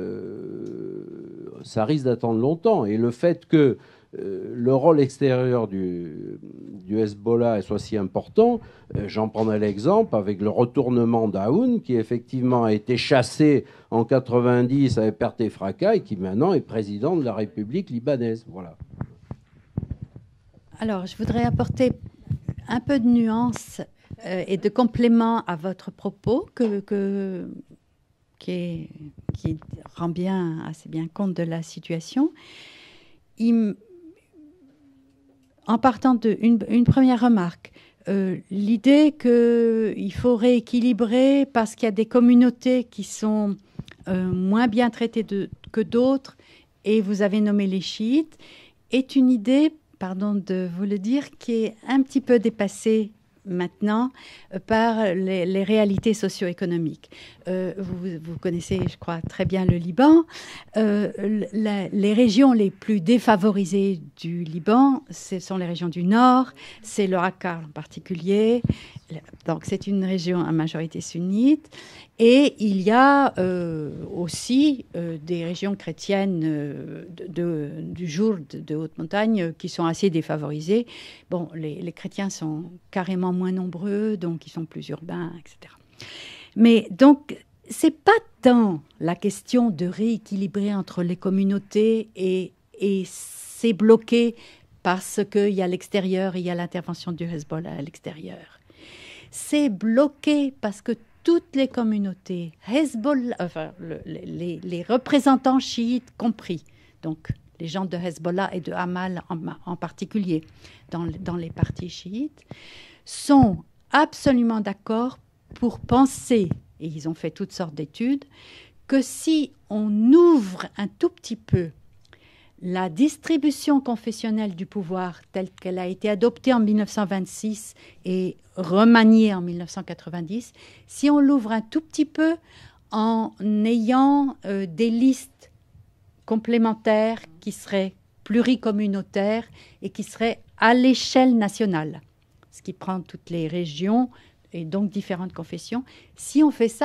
euh, ça risque d'attendre longtemps. Et le fait que Euh, le rôle extérieur du, du Hezbollah soit si important, euh, j'en prendrai l'exemple avec le retournement d'Aoun, qui effectivement a été chassé en quatre-vingt-dix avec perte et fracas, et qui maintenant est président de la République libanaise. Voilà. Alors, je voudrais apporter un peu de nuance euh, et de complément à votre propos, que, que, qui, est, qui rend bien, assez bien compte de la situation. Il En partant d'une une première remarque, euh, l'idée qu'il faut rééquilibrer parce qu'il y a des communautés qui sont euh, moins bien traitées de, que d'autres, et vous avez nommé les chiites, est une idée, pardon de vous le dire, qui est un petit peu dépassée maintenant euh, par les, les réalités socio-économiques. Euh, vous, vous connaissez, je crois, très bien le Liban. Euh, la, les régions les plus défavorisées du Liban, ce sont les régions du Nord, c'est le Raqqa en particulier. Donc, c'est une région à majorité sunnite. Et il y a euh, aussi euh, des régions chrétiennes euh, de, de, du jour de, de haute montagne euh, qui sont assez défavorisées. Bon, les, les chrétiens sont carrément moins nombreux, donc ils sont plus urbains, et cetera. Mais donc, c'est pas tant la question de rééquilibrer entre les communautés et, et c'est bloqué parce qu'il y a l'extérieur et il y a l'intervention du Hezbollah à l'extérieur. C'est bloqué parce que toutes les communautés, Hezbollah, enfin, le, les, les représentants chiites compris, donc les gens de Hezbollah et de Hamal en, en particulier, dans, dans les partis chiites, sont absolument d'accord pour penser, et ils ont fait toutes sortes d'études, que si on ouvre un tout petit peu la distribution confessionnelle du pouvoir telle qu'elle a été adoptée en mille neuf cent vingt-six et remaniée en mille neuf cent quatre-vingt-dix, si on l'ouvre un tout petit peu en ayant euh, des listes complémentaires qui seraient pluricommunautaires et qui seraient à l'échelle nationale, ce qui prend toutes les régions et donc différentes confessions, si on fait ça,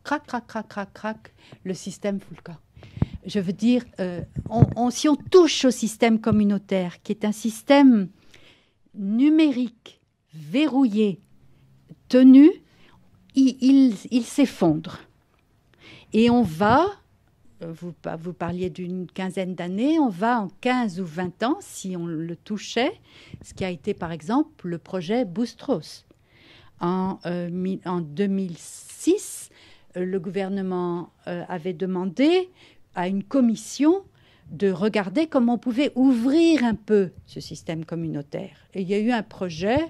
crac, crac, crac, crac, crac, le système fout le camp. Je veux dire, euh, on, on, si on touche au système communautaire, qui est un système numérique, verrouillé, tenu, il, il, il s'effondre. Et on va, vous, vous parliez d'une quinzaine d'années, on va en quinze ou vingt ans, si on le touchait, ce qui a été par exemple le projet Boustros. En, euh, en deux mille six, euh, le gouvernement euh, avait demandé à une commission de regarder comment on pouvait ouvrir un peu ce système communautaire. Et il y a eu un projet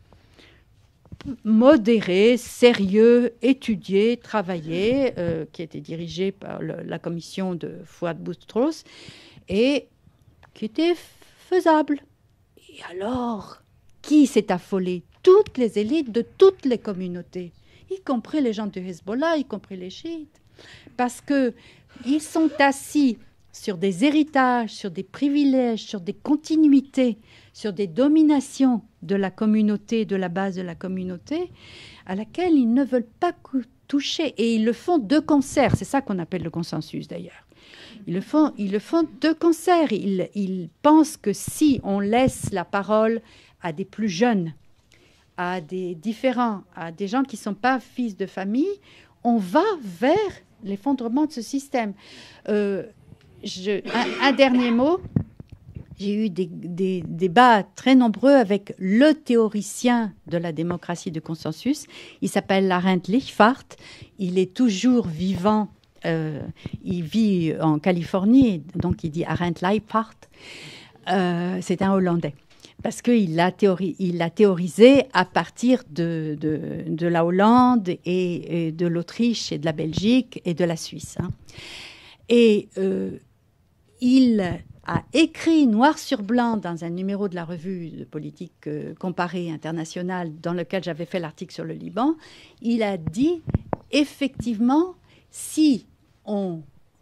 modéré, sérieux, étudié, travaillé, euh, qui était dirigé par le, la commission de Fouad Boutros et qui était faisable. Et alors, qui s'est affolé? Toutes les élites de toutes les communautés, y compris les gens du Hezbollah, y compris les chiites, parce qu'ils sont assis sur des héritages, sur des privilèges, sur des continuités, sur des dominations de la communauté, de la base de la communauté, à laquelle ils ne veulent pas toucher. Et ils le font de concert. C'est ça qu'on appelle le consensus, d'ailleurs. Ils le font, ils le font de concert. Ils, ils pensent que si on laisse la parole à des plus jeunes, à des différents, à des gens qui ne sont pas fils de famille, on va vers l'effondrement de ce système. Euh, je, un, un dernier mot. J'ai eu des, des débats très nombreux avec le théoricien de la démocratie de consensus. Il s'appelle Arendt Lichtfart. Il est toujours vivant. Euh, il vit en Californie, donc il dit Arendt Lichtfart. Euh, c'est un Hollandais. Parce qu'il l'a théori- il l'a théorisé à partir de, de, de la Hollande et, et de l'Autriche et de la Belgique et de la Suisse. Hein. Et euh, il a écrit noir sur blanc dans un numéro de la revue de politique euh, comparée internationale dans lequel j'avais fait l'article sur le Liban, il a dit effectivement, si on,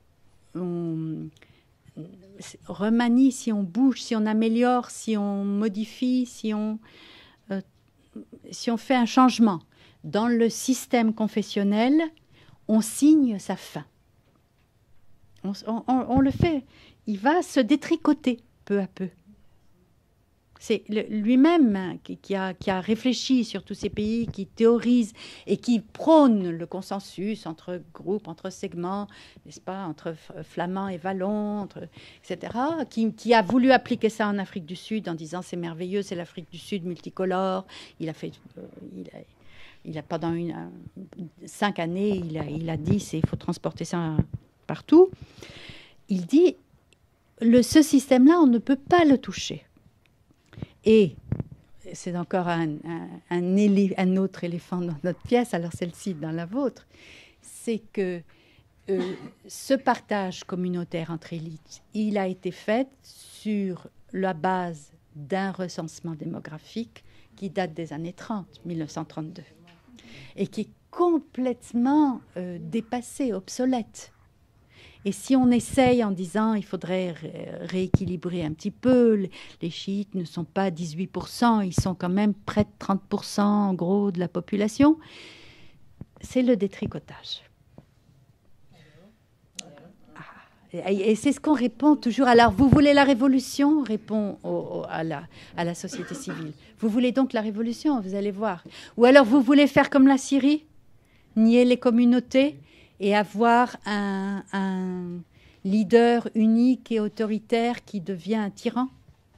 on remanie, si on bouge, si on améliore, si on modifie, si on, euh, si on fait un changement dans le système confessionnel, on signe sa fin. On, on, on le fait. Il va se détricoter peu à peu. C'est le, lui-même hein, qui, qui, a, qui a réfléchi sur tous ces pays, qui théorise et qui prône le consensus entre groupes, entre segments, n'est-ce pas, entre flamands et wallons, entre, et cetera, qui, qui a voulu appliquer ça en Afrique du Sud en disant c'est merveilleux, c'est l'Afrique du Sud multicolore. Il a fait, euh, il a, il a pendant une, un, cinq années, il a, il a dit c'est il faut transporter ça partout. Il dit le, ce système-là, on ne peut pas le toucher. Et c'est encore un, un, un, élé, un autre éléphant dans notre pièce, alors celle-ci dans la vôtre, c'est que euh, ce partage communautaire entre élites, il a été fait sur la base d'un recensement démographique qui date des années trente, mille neuf cent trente-deux, et qui est complètement euh, dépassé, obsolète. Et si on essaye en disant il faudrait ré- rééquilibrer un petit peu, les chiites ne sont pas dix-huit pour cent, ils sont quand même près de trente pour cent en gros de la population, c'est le détricotage. Ah, et, et c'est ce qu'on répond toujours. Alors, vous voulez la révolution? Répond au, au, à, la, à la société civile. Vous voulez donc la révolution? Vous allez voir. Ou alors vous voulez faire comme la Syrie? Nier les communautés et avoir un, un leader unique et autoritaire qui devient un tyran?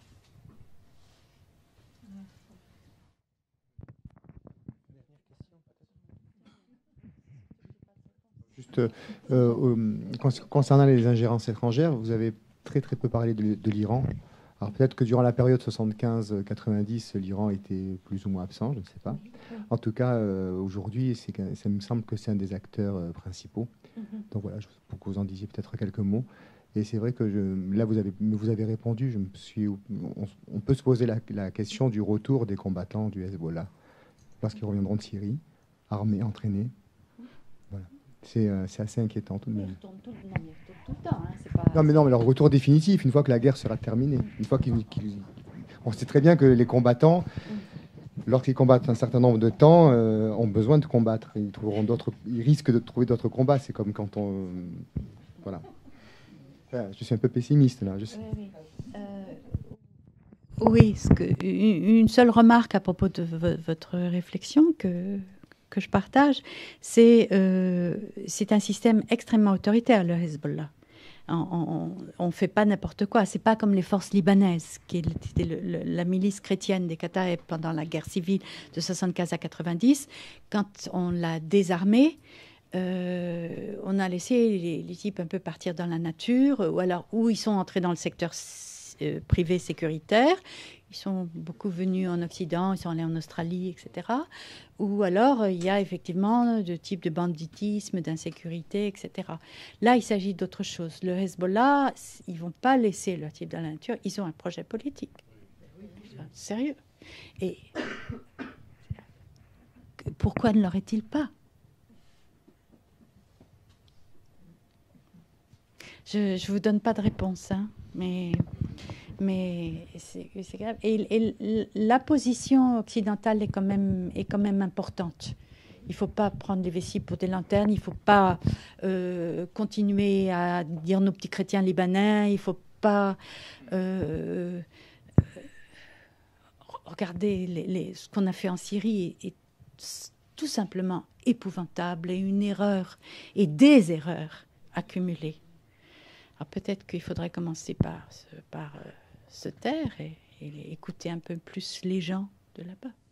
Juste euh, euh, concernant les ingérences étrangères, vous avez très très peu parlé de, de l'Iran. Alors peut-être que durant la période soixante-quinze quatre-vingt-dix, l'Iran était plus ou moins absent, je ne sais pas. En tout cas, euh, aujourd'hui, c'est, ça me semble que c'est un des acteurs euh, principaux. Mm-hmm. Donc voilà, je, pour que vous en disiez peut-être quelques mots. Et c'est vrai que je, là, vous avez, vous avez répondu. Je me suis, on, on peut se poser la, la question du retour des combattants du Hezbollah lorsqu'ils reviendront de Syrie, armés, entraînés. Voilà. C'est, euh, c'est assez inquiétant tout de même. Tout le temps, hein, c'est pas... Non, mais non, mais leur retour définitif, une fois que la guerre sera terminée. Une fois qu'ils, qu'ils... On sait très bien que les combattants, lorsqu'ils combattent un certain nombre de temps, euh, ont besoin de combattre. Ils, trouveront d'autres, ils risquent de trouver d'autres combats. C'est comme quand on... Euh, voilà. Enfin, je suis un peu pessimiste, là. Je sais. Oui, oui. Euh, oui, ce que, une seule remarque à propos de votre réflexion que, que je partage, c'est euh, c'est un système extrêmement autoritaire, le Hezbollah. On ne fait pas n'importe quoi. C'est pas comme les forces libanaises, qui étaient le, le, la milice chrétienne des Kataeb pendant la guerre civile de soixante-quinze à quatre-vingt-dix. Quand on l'a désarmée, euh, on a laissé les, les types un peu partir dans la nature, ou alors où ils sont entrés dans le secteur euh, privé sécuritaire. Ils sont beaucoup venus en Occident, ils sont allés en Australie, et cetera. Ou alors, il y a effectivement de types de banditisme, d'insécurité, et cetera. Là, il s'agit d'autre chose. Le Hezbollah, ils ne vont pas laisser leur type dans la nature. Ils ont un projet politique. Sérieux. Et pourquoi ne l'aurait-il pas? Je ne vous donne pas de réponse, hein, mais... Mais c'est grave. Et, et la position occidentale est quand même, est quand même importante. Il ne faut pas prendre les vessies pour des lanternes. Il ne faut pas euh, continuer à dire nos petits chrétiens libanais. Il ne faut pas euh, regarder les, les, ce qu'on a fait en Syrie est, est tout simplement épouvantable et une erreur et des erreurs accumulées. Alors peut-être qu'il faudrait commencer par, par euh, se taire et, et écouter un peu plus les gens de là-bas.